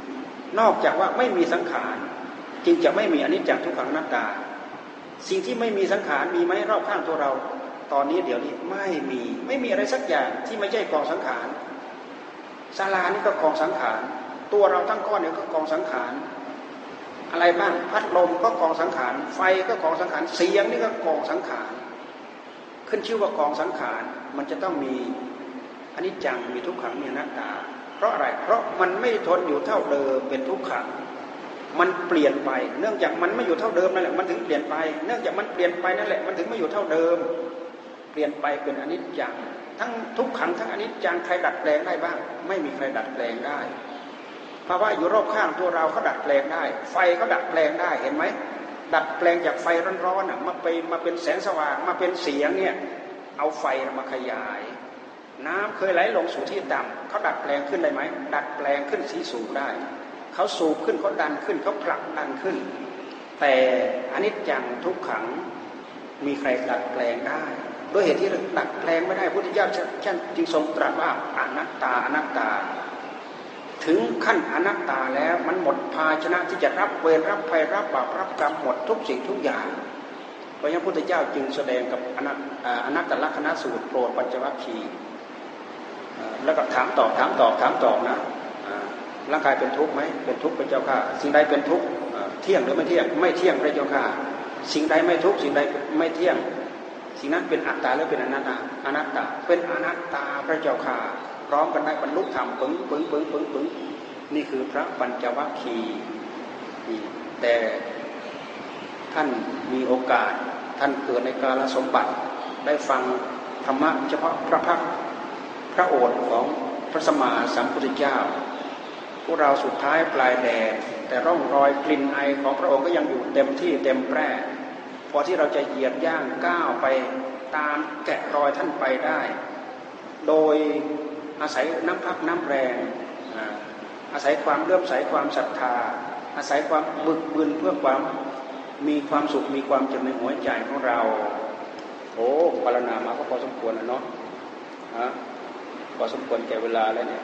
นอกจากว่าไม่มีสังขารจึงจะไม่มีอนิจจังทุกขังอนัตตาสิ่งที่ไม่มีสังขารมีไหมรอบข้างตัวเราตอนนี้เดี๋ยวนี้ไม่มีอะไรสักอย่างที่ไม่ใช่กองสังขารศาลานี่ก็กองสังขารตัวเราทั้งก้อนเนี่ยก็กองสังขารอะไรบ้างพัดลมก็กองสังขารไฟก็กองสังขารเสียงนี่ก็กองสังขารขึ้นชื่อว่ากองสังขารมันจะต้องมีอนิจจังมีทุกขังมีอนัตตาเพราะอะไรเพราะมันไม่ทนอยู่เท่าเดิมเป็นทุกขังมันเปลี่ยนไปเนื่องจากมันไม่อยู่เท่าเดิมนั่นแหละมันถึงเปลี่ยนไปเนื่องจากมันเปลี่ยนไปนั่นแหละมันถึงไม่อยู่เท่าเดิมเปลี่ยนไปเป็นอนิจจังทั้งทุกขังทั้งอนิจจังใครดัดแปลงได้บ้างไม่มีใครดัดแปลงได้ภาวะอยู่รอบข้างตัวเราเขาดัดแปลงได้ไฟเขาดัดแปลงได้เห็นไหมดัดแปลงจากไฟร้อนๆมาเป็นแสงสว่างมาเป็นเสียงเนี่ยเอาไฟมาขยายน้ำเคยไหลลงสู่ที่ต่ำเขาดัดแปลงขึ้นได้ไหมดัดแปลงขึ้นสีสูงได้เขาสูบขึ้นเขาดันขึ้นเขาผลักดันขึ้นแต่อนิจจังทุกขังมีใครดัดแปลงได้ด้วยเหตุที่ดัดแปลงไม่ได้พุทธเจ้าจึงทรงตรัสว่าอนัตตาอนัตตาถึงขั้นอนัตตาแล้วมันหมดภาชนะที่จะรับเวรรับภัยรับบาปรับกรรมหมดทุกสิ่งทุกอย่างเพราะฉะนั้นพุทธเจ้าจึงแสดงกับอนัตตลักษณสูตรโปรดปัญจวัคคีย์แล้วก็ถามตอบนะร่างกายเป็นทุกข์ไหมเป็นทุกข์พระเจ้าค่ะสิ่งใดเป็นทุกข์เที่ยงหรือไม่เที่ยงไม่เที่ยงพระเจ้าค่ะสิ่งใดไม่ทุกข์สิ่งใดไม่เที่ยงสิ่งนั้นเป็นอัตตาหรือเป็นอนัตตาอนัตตาเป็นอนัตตาพระเจ้าค่ะพร้อมกันได้บรรลุธรรมปึ้งนี่คือพระปัญจวัคคีย์แต่ท่านมีโอกาสท่านเกิดในกาลสมบัติได้ฟังธรรมะเฉพาะพระพักพระโอษฐ์ของพระสัมมาสัมพุทธเจ้าพวกเราสุดท้ายปลายแดนแต่ร่องรอยกลิ่นไอของพระองค์ก็ยังอยู่เต็มที่เต็มแปร่พอที่เราจะเหยียบย่างก้าวไปตามแกะรอยท่านไปได้โดยอาศัยน้ำพักน้ำแรงอาศัยความเลื่อมใสความศรัทธาอาศัยความบึกบึนเพื่อความมีความสุขมีความเจริญในหัวใจของเราโอ้ปรารถนามาก็พอสมควรแล้วเนาะพอสมควรแก่เวลาแล้วเนี่ย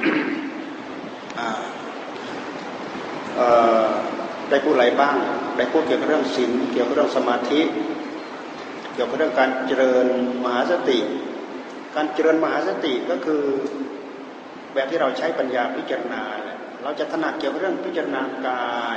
ได้พูดอะไรบ้างได้พูดเกี่ยวกับเรื่องศีลเกี่ยวกับเรื่องสมาธิเกี่ยวกับเรื่องการเจริญมหาสติการเจริญมหาสติก็คือแบบที่เราใช้ปัญญาพิจารณาเราจะถนัดเกี่ยวกับเรื่องพิจารณากาย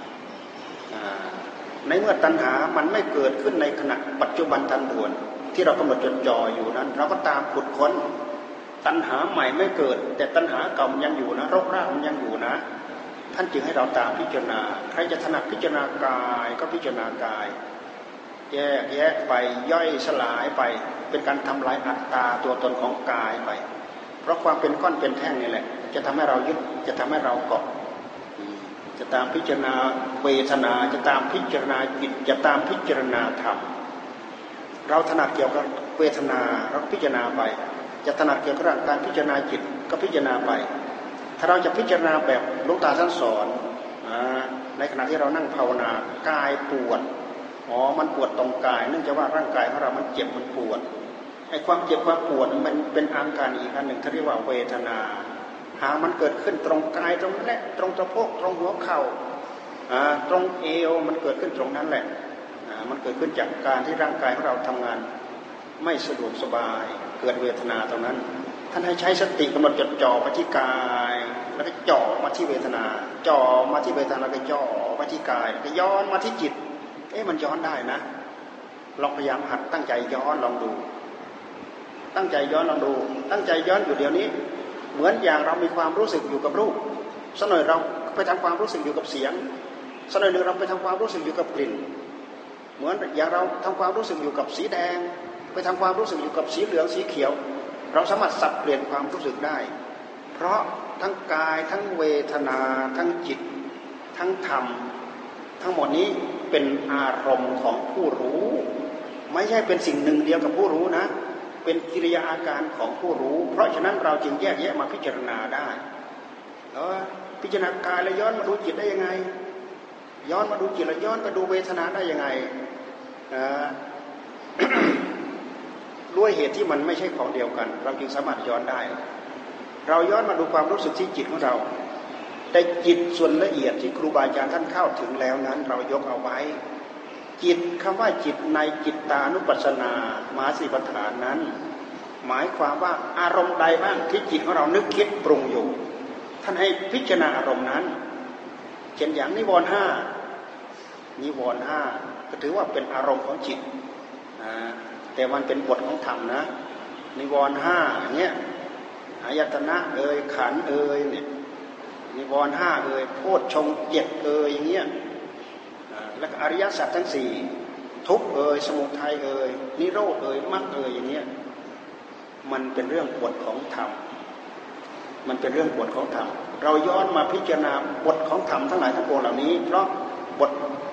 ในเมื่อตัณหามันไม่เกิดขึ้นในขณะปัจจุบันทันด่วนที่เรากำหนดจดจ่ออยู่นั้นเราก็ตามขุดค้นตัณหาใหม่ไม่เกิดแต่ตัณหาเก่ามันยังอยู่นะรกรากมันยังอยู่นะท่านจึงให้เราตามพิจารณาใครจะถนัดพิจารณากายก็พิจารณากายแยกไปย่อยสลายไปเป็นการทำลายอัตตาตัวตนของกายไปเพราะความเป็นก้อนเป็นแท่งนี่แหละจะทำให้เรายึดจะทำให้เราเกาะจะตามพิจารณาเวทนาจะตามพิจารณาจิตจะตามพิจารณาธรรมเราถนัดเกี่ยวกับเวทนาเราพิจารณาไปจะถนัดเกี่ยวกับการพิจารณาจิตก็พิจารณาไปถ้าเราจะพิจารณาแบบหลวงตาท่านสอนในขณะที่เรานั่งภาวนากายปวดมันปวดตรงกายเนื่องจากว่าร่างกายของเรามันเจ็บมันปวดไอ้ความเจ็บความปวดมันเป็นอาการอีกอันหนึ่งที่เรียกว่าเวทนาหากมันเกิดขึ้นตรงกายตรงนั้นแหละตรงสะโพกตรงหัวเข่าตรงเอวมันเกิดขึ้นตรงนั้นแหละมันเกิดขึ้นจากการที่ร่างกายของเราทำงานไม่สะดวกสบายเกิดเวทนาตรงนั้นท่านให้ใช้สติกำหนดจดจ่อไปที่กายแล้วก็จ่อมาที่เวทนาจ่อมาที่เวทนาแล้วก็จ่อมาที่กายแล้วก็ย้อนมาที่จิตมันย้อนได้นะลองพยายามหัดตั้งใจย้อนลองดูตั้งใจย้อนลองดูตั้งใจย้อนอยู่เดี๋ยวนี้เหมือนอย่างเรามีความรู้สึกอยู่กับรูปสักหน่อยเราไปทำความรู้สึกอยู่กับเสียงสักหน่อยหนึ่งเราไปทำความรู้สึกอยู่กับกลิ่นเหมือนอย่างเราทำความรู้สึกอยู่กับสีแดงไปทำความรู้สึกอยู่กับสีเหลืองสีเขียวเราสามารถสับเปลี่ยนความรู้สึกได้เพราะทั้งกายทั้งเวทนาทั้งจิตทั้งธรรมทั้งหมดนี้เป็นอารมณ์ของผู้รู้ไม่ใช่เป็นสิ่งหนึ่งเดียวกับผู้รู้นะเป็นกิริยาอาการของผู้รู้เพราะฉะนั้นเราจึงแยกแยะมาพิจารณาได้พิจารณากายแล้วย้อนมาดูจิตได้ยังไงย้อนมาดูจิตแล้วย้อนไปดูเวทนาได้ยังไงด้วยเหตุที่มันไม่ใช่ของเดียวกันเราจึงสามารถย้อนได้เราย้อนมาดูความรู้สึกที่จิตของเราแต่จิตส่วนละเอียดที่ครูบาอาจารย์ท่านเข้าถึงแล้วนั้นเรายกเอาไว้จิตคำว่าจิตในจิตตานุปัสสนามหาสติปัฏฐานนั้นหมายความว่าอารมณ์ใดบ้างที่จิตของเรานึกคิดปรุงอยู่ท่านให้พิจารณาอารมณ์นั้นเช่นอย่างนิวรณ์ห้าก็ถือว่าเป็นอารมณ์ของจิตแต่มันเป็นบทของธรรมนะนิวรณ์ห้าอย่างเงี้ยอายตนะขันธ์เนี่ยนิวรณ์ห้าโพชฌงค์เจ็ดอย่างเงี้ยแล้วก็อริยสัจทั้งสี่ทุกข์สมุทัยนิโรธมรรคอย่างเงี้ยมันเป็นเรื่องบทของธรรมมันเป็นเรื่องบทของธรรมเราย้อนมาพิจารณาบทของธรรมทั้งหลายทั้งปวงเหล่านี้เพราะบท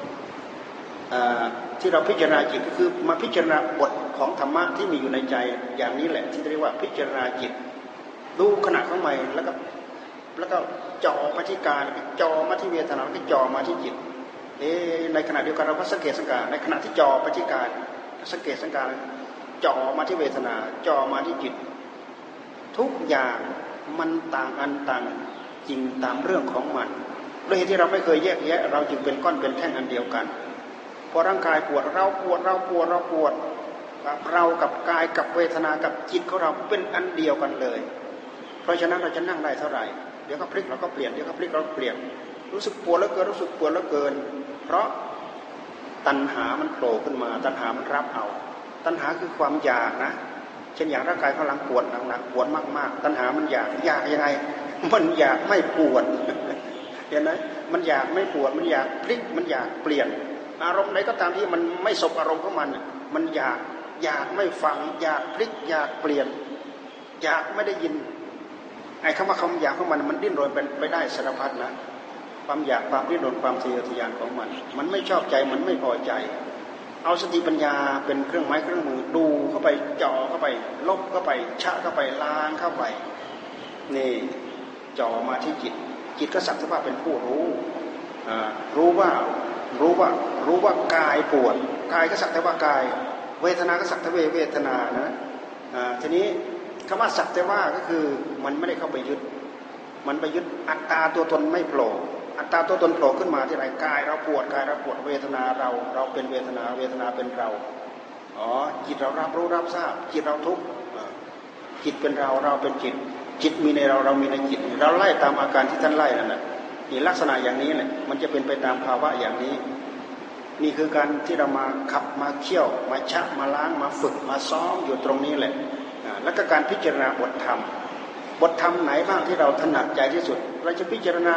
ที่เราพิจารณาจิตก็คือมาพิจารณาบทของธรรมะที่มีอยู่ในใจอย่างนี้แหละที่เรียกว่าพิจารณาจิตดูขณะข้างในแล้วก็จ่อมาที่กายจ่อมาที่เวทนาแล้วก็จ่อมาที่จิตในขณะเดียวกันเราก็สังเกตสังการในขณะที่จ่อไปที่กายสังเกตสังการจ่อมาที่เวทนาจ่อมาที่จิตทุกอย่างมันต่างอันต่างจริงตามเรื่องของมันด้วยเหตุที่เราไม่เคยแยกแยะเราจึงเป็นก้อนเป็นแท่งอันเดียวกันพอร่างกายปวดเราปวดเรากับกายกับเวทนากับจิตของเราเป็นอันเดียวกันเลยเพราะฉะนั้นเราจะนั่งได้เท่าไหร่เดี๋ยวก็พลิกเราก็เปลี่ยนเดี๋ยวก็พลิกเราก็เปลี่ยนรู้สึกปวดแล้วเกินรู้สึกปวดแล้วเกินเพราะตัณหามันโผล่ขึ้นมาตัณหามันรับเอาตัณหาคือความอยากนะเช่นอย่างร่างกายกำลังปวดหนักๆปวดมากๆตัณหามันอยากยังไงมันอยากไม่ปวดเห็นไหมมันอยากไม่ปวดมันอยากพลิกมันอยากเปลี่ยนอารมณ์ไหนก็ตามที่มันไม่สบอารมณ์ของมันอยากไม่ฟังอยากพลิกอยากเปลี่ยนอยากไม่ได้ยินไอ้คำว่าคำอยากของมันดิ้นรนเป็นไปได้สารพัดนะความอยากความดิ้นรนความทะเยอทะยานของมันไม่ชอบใจมันไม่พอใจเอาสติปัญญาเป็นเครื่องไม้เครื่องมือดูเข้าไปจ่อเข้าไปลบเข้าไปชะเข้าไปล้างเข้าไปนี่จ่อมาที่จิตก็สักแต่ว่าเป็นผู้รู้ว่ากายปวดกายก็สักแต่ว่ากายเวทนาก็สักแต่เวทนานะทีนี้คำว่าสักแต่ว่าก็คือมันไม่ได้เข้าไปยึดมันไปยึดอัตตาตัวตนไม่โผล่อัตตาตัวตนโผล่ขึ้นมาที่ไหนกายเราปวดเวทนาเราเป็นเวทนาเป็นเราจิตเรารับรู้รับทราบจิตเราทุกข์จิตเป็นเราเป็นจิตมีในเรามีในจิตเราไล่ตามอาการที่ท่านไล่นั่นแหละนี่ลักษณะอย่างนี้แหละมันจะเป็นไปตามภาวะอย่างนี้นี่คือการที่เรามาขับมาเคี่ยวมาชะมาล้างมาฝึกมาซ้อมอยู่ตรงนี้แหละแล้วก็การพิจารณาบทธรรมไหนบ้างที่เราถนัดใจที่สุดเราจะพิจารณา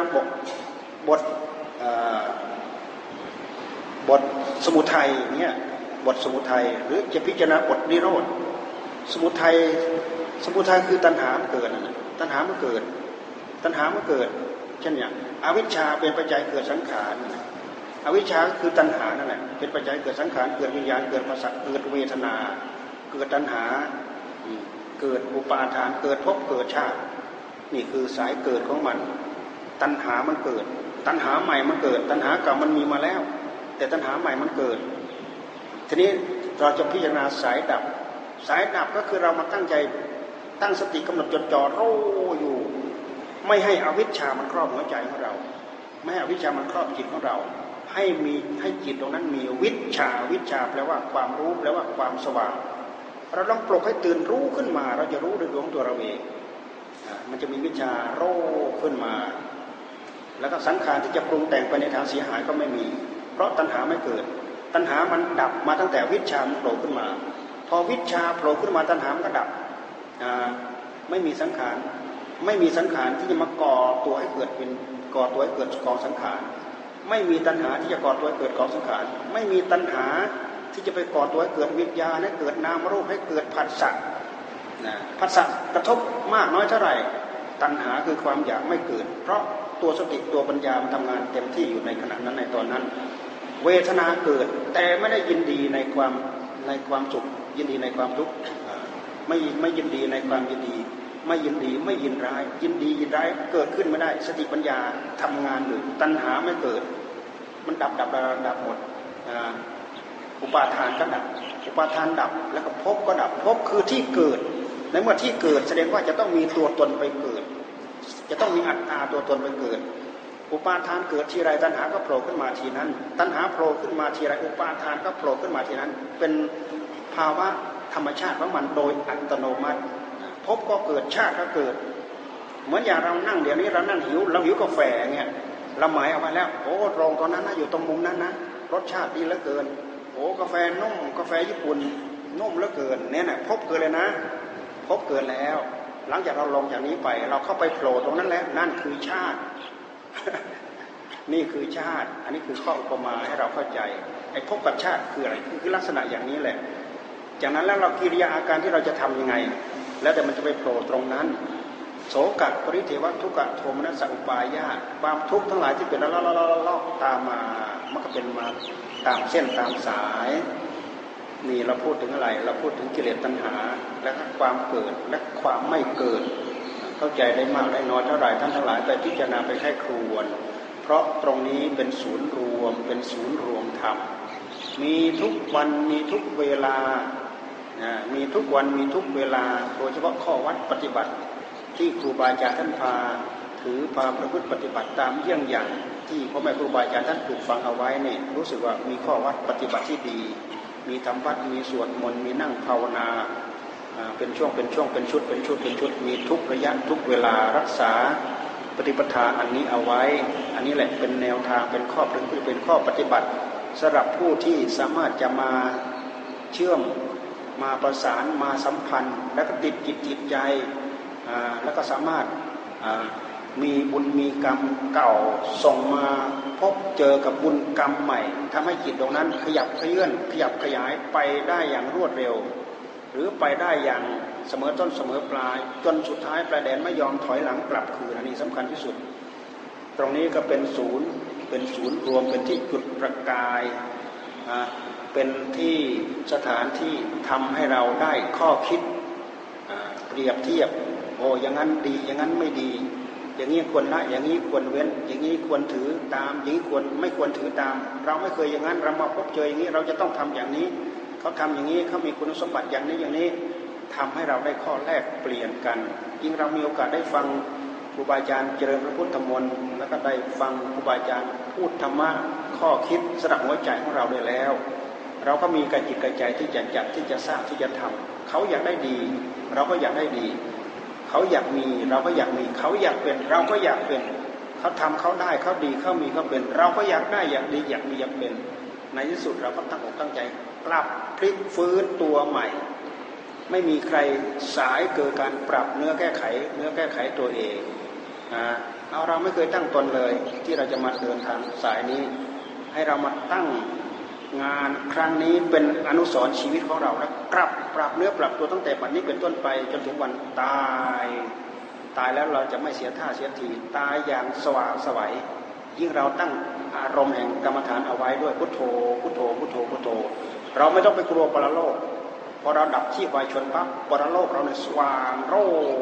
บทสมุทัยเนี่ยบทสมุทัยหรือจะพิจารณาบทนิโรธสมุทัยคือตัณหาเกิดตัณหามันเกิดเช่นอย่างอวิชชาเป็นปัจจัยเกิดสังขารอวิชชาคือตัณหานั่นแหละเป็นปัจจัยเกิดสังขารเกิดวิญญาณเกิดภาษาเกิดเวทนาเกิดตัณหาเกิดอุปาทานเกิดภพเกิดชาตินี่คือสายเกิดของมันตัณหามันเกิดตัณหาใหม่มันเกิดตัณหาเก่ามันมีมาแล้วแต่ตัณหาใหม่มันเกิดทีนี้เราจะพิจารณาสายดับก็คือเรามาตั้งใจตั้งสติกำหนดจดจ่อรู้อยู่ไม่ให้อวิชชามันครอบหัวใจของเราไม่ให้อวิชชามันครอบจิตของเราให้จิตตรงนั้นมีวิชาแปลว่าความรู้แปลว่าความสว่างเราต้องปลุกให้ตื่นรู้ขึ้นมาเราจะรู้ด้วยดวงตัวเราเองมันจะมีวิชาโร่ขึ้นมาแล้วก็สังขารที่จะปรุงแต่งไปในทางเสียหายก็ไม่มีเพราะตัณหาไม่เกิดตัณหามันดับมาตั้งแต่วิชามันโผล่ขึ้นมาพอวิชาโผล่ขึ้นมาตัณหามันก็ดับไม่มีสังขารที่จะมาก่อตัวให้เกิดกองสังขารไม่มีตัณหาที่จะก่อตัวให้เกิดกองสังขารไม่มีตัณหาที่จะไปก่อตัวให้เกิดวิญญาณให้เกิดนามรูปให้เกิดผัสสะผัสสะกระทบมากน้อยเท่าไหร่ตัณหาคือความอยากไม่เกิดเพราะตัวสติตัวปัญญามันทำงานเต็มที่อยู่ในขณะนั้นในตอนนั้นเวทนาเกิดแต่ไม่ได้ยินดีในความสุขยินดีในความทุกข์ไม่ยินดีในความยินดีไม่ยินดีไม่ยินร้ายยินดียินร้ายเกิดขึ้นไม่ได้สติปัญญาทำงานอยู่ตัณหาไม่เกิดมันดับหมดอุปาทานก็ดับอุปาทานดับแล้วก็ภพก็ดับภพคือที่เกิดในเมื่อที่เกิดแสดงว่าจะต้องมีตัวตนไปเกิดจะต้องมีอัตตาตัวตนไปเกิดอุปาทานเกิดทีไรตัณหาก็โผล่ขึ้นมาทีนั้นตัณหาโผล่ขึ้นมาทีไรอุปาทานก็โผล่ขึ้นมาทีนั้นเป็นภาวะธรรมชาติของมันโดยอัตโนมัติพบก็เกิดชาติก็เกิดเหมือนอย่างเรานั่งเดี๋ยวนี้เรานั่งหิวเราหิวกาแฟเงี้ยเราหมายเอาไว้แล้วโอ้ตรงตอนนั้นนะอยู่ตรงมุมนั้นนะรสชาติดีเหลือเกินโอ้กาแฟนุ่มกาแฟญี่ปุ่นนุ่มเหลือเกินเนี่ยนะพบเกิดเลยนะพบเกิดแล้วหลังจากเราลงจากนี้ไปเราเข้าไปโผล่ตรงนั้นแล้วนั่นคือชาติ นี่คือชาติอันนี้คือข้ออุปมาให้เราเข้าใจไอ้พบกับชาติคืออะไรคือลักษณะอย่างนี้แหละจากนั้นแล้วเรากิริยาอาการที่เราจะทำยังไงแล้วแต่มันจะไปโผล่ตรงนั้นโสกะปริเทวทุกขโทมนัสสะอุปายาตความทุกข์ทั้งหลายที่เป็นลอกตามมามันก็เป็นมาตามเส้นตามสายนี่เราพูดถึงอะไรเราพูดถึงกิเลสตัณหาและความเกิดและความไม่เกิดเข้าใจได้มากได้น้อยเท่าไหร่ท่านทั้งหลายไปพิจารณาไปไข้ครวญเพราะตรงนี้เป็นศูนย์รวมเป็นศูนย์รวมธรรมมีทุกวันมีทุกเวลามีทุกวันมีทุกเวลาโดยเฉพาะข้อวัดปฏิบัติที่ครูบาอาจารย์ท่านพาถือพาประพฤติปฏิบัติตามเยี่ยงอย่างที่พ่อแม่ครูบาอาจารย์ท่านปลูกฝังเอาไว้เนี่ยรู้สึกว่ามีข้อวัดปฏิบัติที่ดีมีทำวัดมีสวดมนต์มีนั่งภาวนาเป็นช่วงเป็นชุดมีทุกระยะทุกเวลารักษาปฏิปทาอันนี้เอาไว้อันนี้แหละเป็นแนวทางเป็นข้อเป็นข้อปฏิบัติสำหรับผู้ที่สามารถจะมาเชื่อมมาประสานมาสัมพันธ์แล้วก็ติดจิตใจแล้วก็สามารถมีบุญมีกรรมเก่าส่งมาพบเจอกับบุญกรรมใหม่ทำให้จิตตรงนั้นขยับเคลื่อนขยับขยายไปได้อย่างรวดเร็วหรือไปได้อย่างเสมอต้นเสมอปลายจนสุดท้ายปลายแดนไม่ยอมถอยหลังกลับคืนอันนี้สำคัญที่สุดตรงนี้ก็เป็นศูนย์รวมเป็นที่จุดประกายเป็นที่สถานที่ทำให้เราได้ข้อคิดเปรียบเทียบโอ้อย่างนั้นดีอย่างนั้นไม่ดีอย่างนี้ควรละอย่างนี้ควรเว้นอย่างนี้ควรถือตามอย่างนี้ควรไม่ควรถือตามเราไม่เคยอย่างนั้นเรามาพบเจออย่างนี้เราจะต้องทำอย่างนี้เขาทำอย่างนี้เขามีคุณสมบัติอย่างนี้ทำให้เราได้ข้อแลกเปลี่ยนกันยิ่งเรามีโอกาสได้ฟังครูบาอาจารย์เจริญพระพุทธมนต์แล้วก็ได้ฟังครูบาอาจารย์พูดธรรมะข้อคิดสลักหัวใจของเราได้แล้วเราก็มีกระจิตกระใจที่จะจัดที่จะสร้างที่จะทำเขาอยากได้ดีเราก็อยากได้ดีเขาอยากมีเราก็อยากมีเขาอยากเป็นเราก็อยากเป็นเขาทำเขาได้เขาดีเขามีเขาเป็นเราก็อยากได้อยากดีอยากมีอยากเป็นในที่สุดเราก็ตั้งอกตั้งใจปรับพลิกฟื้นตัวใหม่ไม่มีใครสายเกิดการปรับเนื้อแก้ไขตัวเองเอาเราไม่เคยตั้งตนเลยที่เราจะมาเดินทางสายนี้ให้เรามาตั้งงานครั้งนี้เป็นอนุสรณ์ชีวิตของเราแล้วปรับเนื้อปรับตัวตั้งแต่บัดนี้เป็นต้นไปจนถึงวันตายแล้วเราจะไม่เสียท่าเสียทีตายอย่างสว่างไสวยิ่งเราตั้งอารมณ์แห่งกรรมฐานเอาไว้ด้วยพุทโธพุทโธพุทโธพุทโธเราไม่ต้องไปกลัวปรโลกพอเราดับชีพวายชนปั๊บปรโลกเราเนี่ยสว่างโร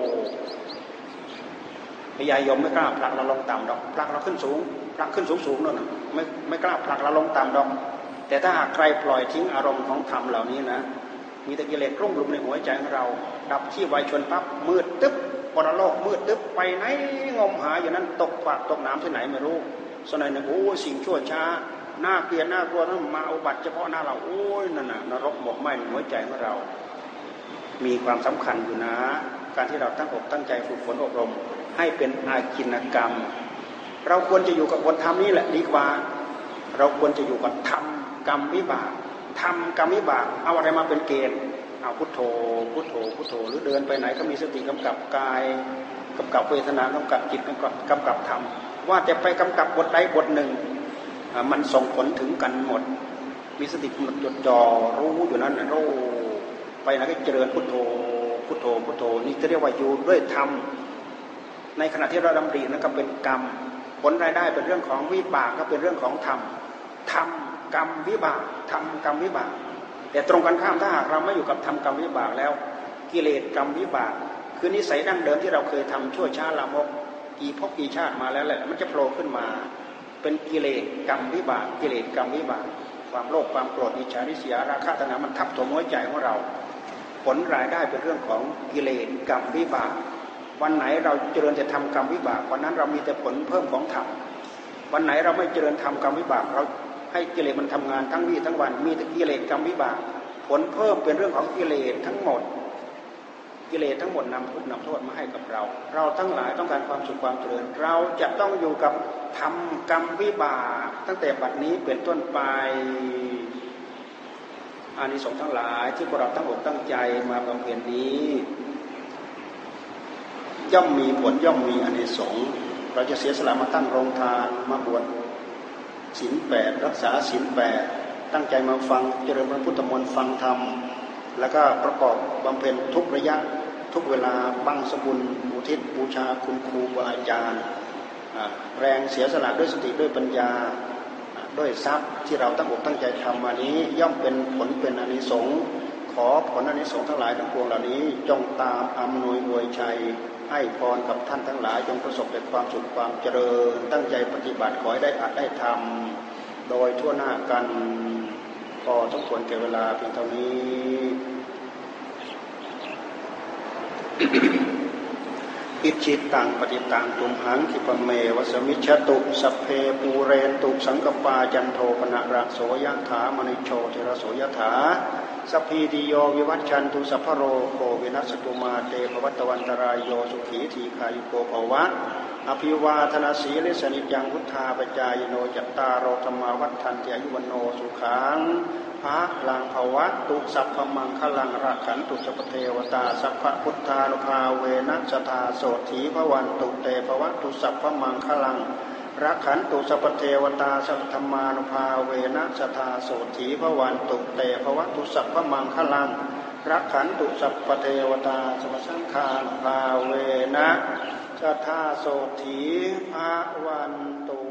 พญายมไม่กล้าผลักเราลงต่ำดอกผลักเราขึ้นสูงผลักขึ้นสูงนั่นน่ะไม่กล้าผลักเราลงต่ำดอกแต่ถ้าหากใครปล่อยทิ้งอารมณ์ของธรรมเหล่านี้นะมีแต่กิเลสรุ่มรุมในหัวใจของเราดับชีพวายชนปั๊บมืดตึ๊บปรโลกมืดตึ๊บไปไหนงมหาอยู่นั้นตกปากตกน้ำที่ไหนไม่รู้ส่วนไหนเนี่ยโอ้สิ่งชั่วช้าน่าเกลียดน่ากลัวนั้นมาอุบัติเฉพาะหน้าเราโอ้ยนั่นน่ะนรกหมกไหม้ในหัวใจของเรามีความสำคัญอยู่นะการที่เราตั้งอกตั้งใจฝึกฝนอบรมให้เป็นอาจินกรรมเราควรจะอยู่กับบทธรรมนี้แหละดีกว่าเราควรจะอยู่กับธรรมกรรมวิบากทำกรรมวิบากเอาอะไรมาเป็นเกณฑ์เอาพุทโธพุทโธพุทโธหรือเดินไปไหนก็มีสติกำกับกายกำกับเวทนากำกับจิตกำกับธรรมว่าจะไปกำกับบทใดบทหนึ่งมันส่งผลถึงกันหมดมีสติกำหนดจดจ่อรู้อยู่นั้นนะรู้ไปไหนก็เจริญพุทโธพุทโธพุทโธนี่จะเรียกว่าอยู่ด้วยธรรมในขณะที่เราดำรินั้นก็เป็นกรรมผลรายได้เป็นเรื่องของวิบากก็เป็นเรื่องของธรรมธรรมกรรมวิบากธรรมกรรมวิบากแต่ตรงกันข้ามถ้าหากเราไม่อยู่กับธรรมกรรมวิบากแล้วกิเลสกรรมวิบากคือนิสัยดั้งเดิมที่เราเคยทำชั่วช้าลามกกี่ภพกี่ชาติมาแล้วแหละมันจะโผล่ขึ้นมาเป็นกิเลสกรรมวิบากกิเลสกรรมวิบากความโลภความโกรธอิจฉาริษยาราคะตัณหามันทับถมหัวใจของเราผลรายได้เป็นเรื่องของกิเลสกรรมวิบากวันไหนเราเจริญจะทำกรรมวิบากวันนั้นเรามีแต่ผลเพิ่มของธรรมวันไหนเราไม่เจริญทำกรรมวิบากเราให้กิเลสมันทำงานทั้งวี่ทั้งวันมีแต่กิเลสกรรมวิบากผลเพิ่มเป็นเรื่องของกิเลสทั้งหมดกิเลสทั้งหมดนำทุกข์นำโทษมาให้กับเราเราทั้งหลายต้องการความสุขความเจริญเราจะต้องอยู่กับทำกรรมวิบากตั้งแต่บัดนี้เป็นต้นไปอานิสงส์ทั้งหลายที่พวกเราตั้งอกตั้งใจมาบำเพ็ญนี้ย่อมมีผลย่อมมีอานิสงส์เราจะเสียสละมาตั้งโรงทานมาบวชศีล8รักษาศีล8ตั้งใจมาฟังเจริญพระพุทธมนต์ฟังธรรมแล้วก็ประกอบบำเพ็ญทุกระยะทุกเวลาบังสกุลอุทิศบูชาคุณครูอาจารย์แรงเสียสละด้วยสติด้วยปัญญาด้วยทรัพย์ที่เราตั้งอกตั้งใจทำมานี้ย่อมเป็นผลเป็นอานิสงส์ขอผลอานิสงส์ทั้งหลายทั้งปวงเหล่านี้จงตามอำนวยอวยชัยให้พรกับท่านทั้งหลายจงประสบแต่ความสุขความเจริญตั้งใจปฏิบัติขอให้ได้อัดได้ทำโดยทั่วหน้ากันพอสมควรแก่เวลาเพียงเท่านี้ อิจิตังปฏิตังตุมหังคิปะเมวสมิชตุสัพเพปูเรนตุสังกปาจันโทปนะระโสยถามณิโชติระโสยถาสัพพีติโยวิวัชชันตุสัพพโรโควินัสตุมาเตภวัตวันตรายโยสุขีทีขายุโกภวะอภิวาทนาสีลิสนิจังพุทธาปจายโนจัตตารโอธรรมาวัฏันติอายุวโนสุขังภะลังภวะตุสัพพมังคลังรักขันตุสัพเทวตาสัพพพุทธานุภาเวนัสตาโสถีภวันตุเตภวะตุสัพพมังคลังรักขันตุสัพเทวตาสัพธรรมานุภาเวนัสตาโสถีภวันตุเตภวะตุสัพพมังคลังรักขันตุสัพเทวตาสัพสังฆานุภาเวนะสัทธาโสถีภวันตุ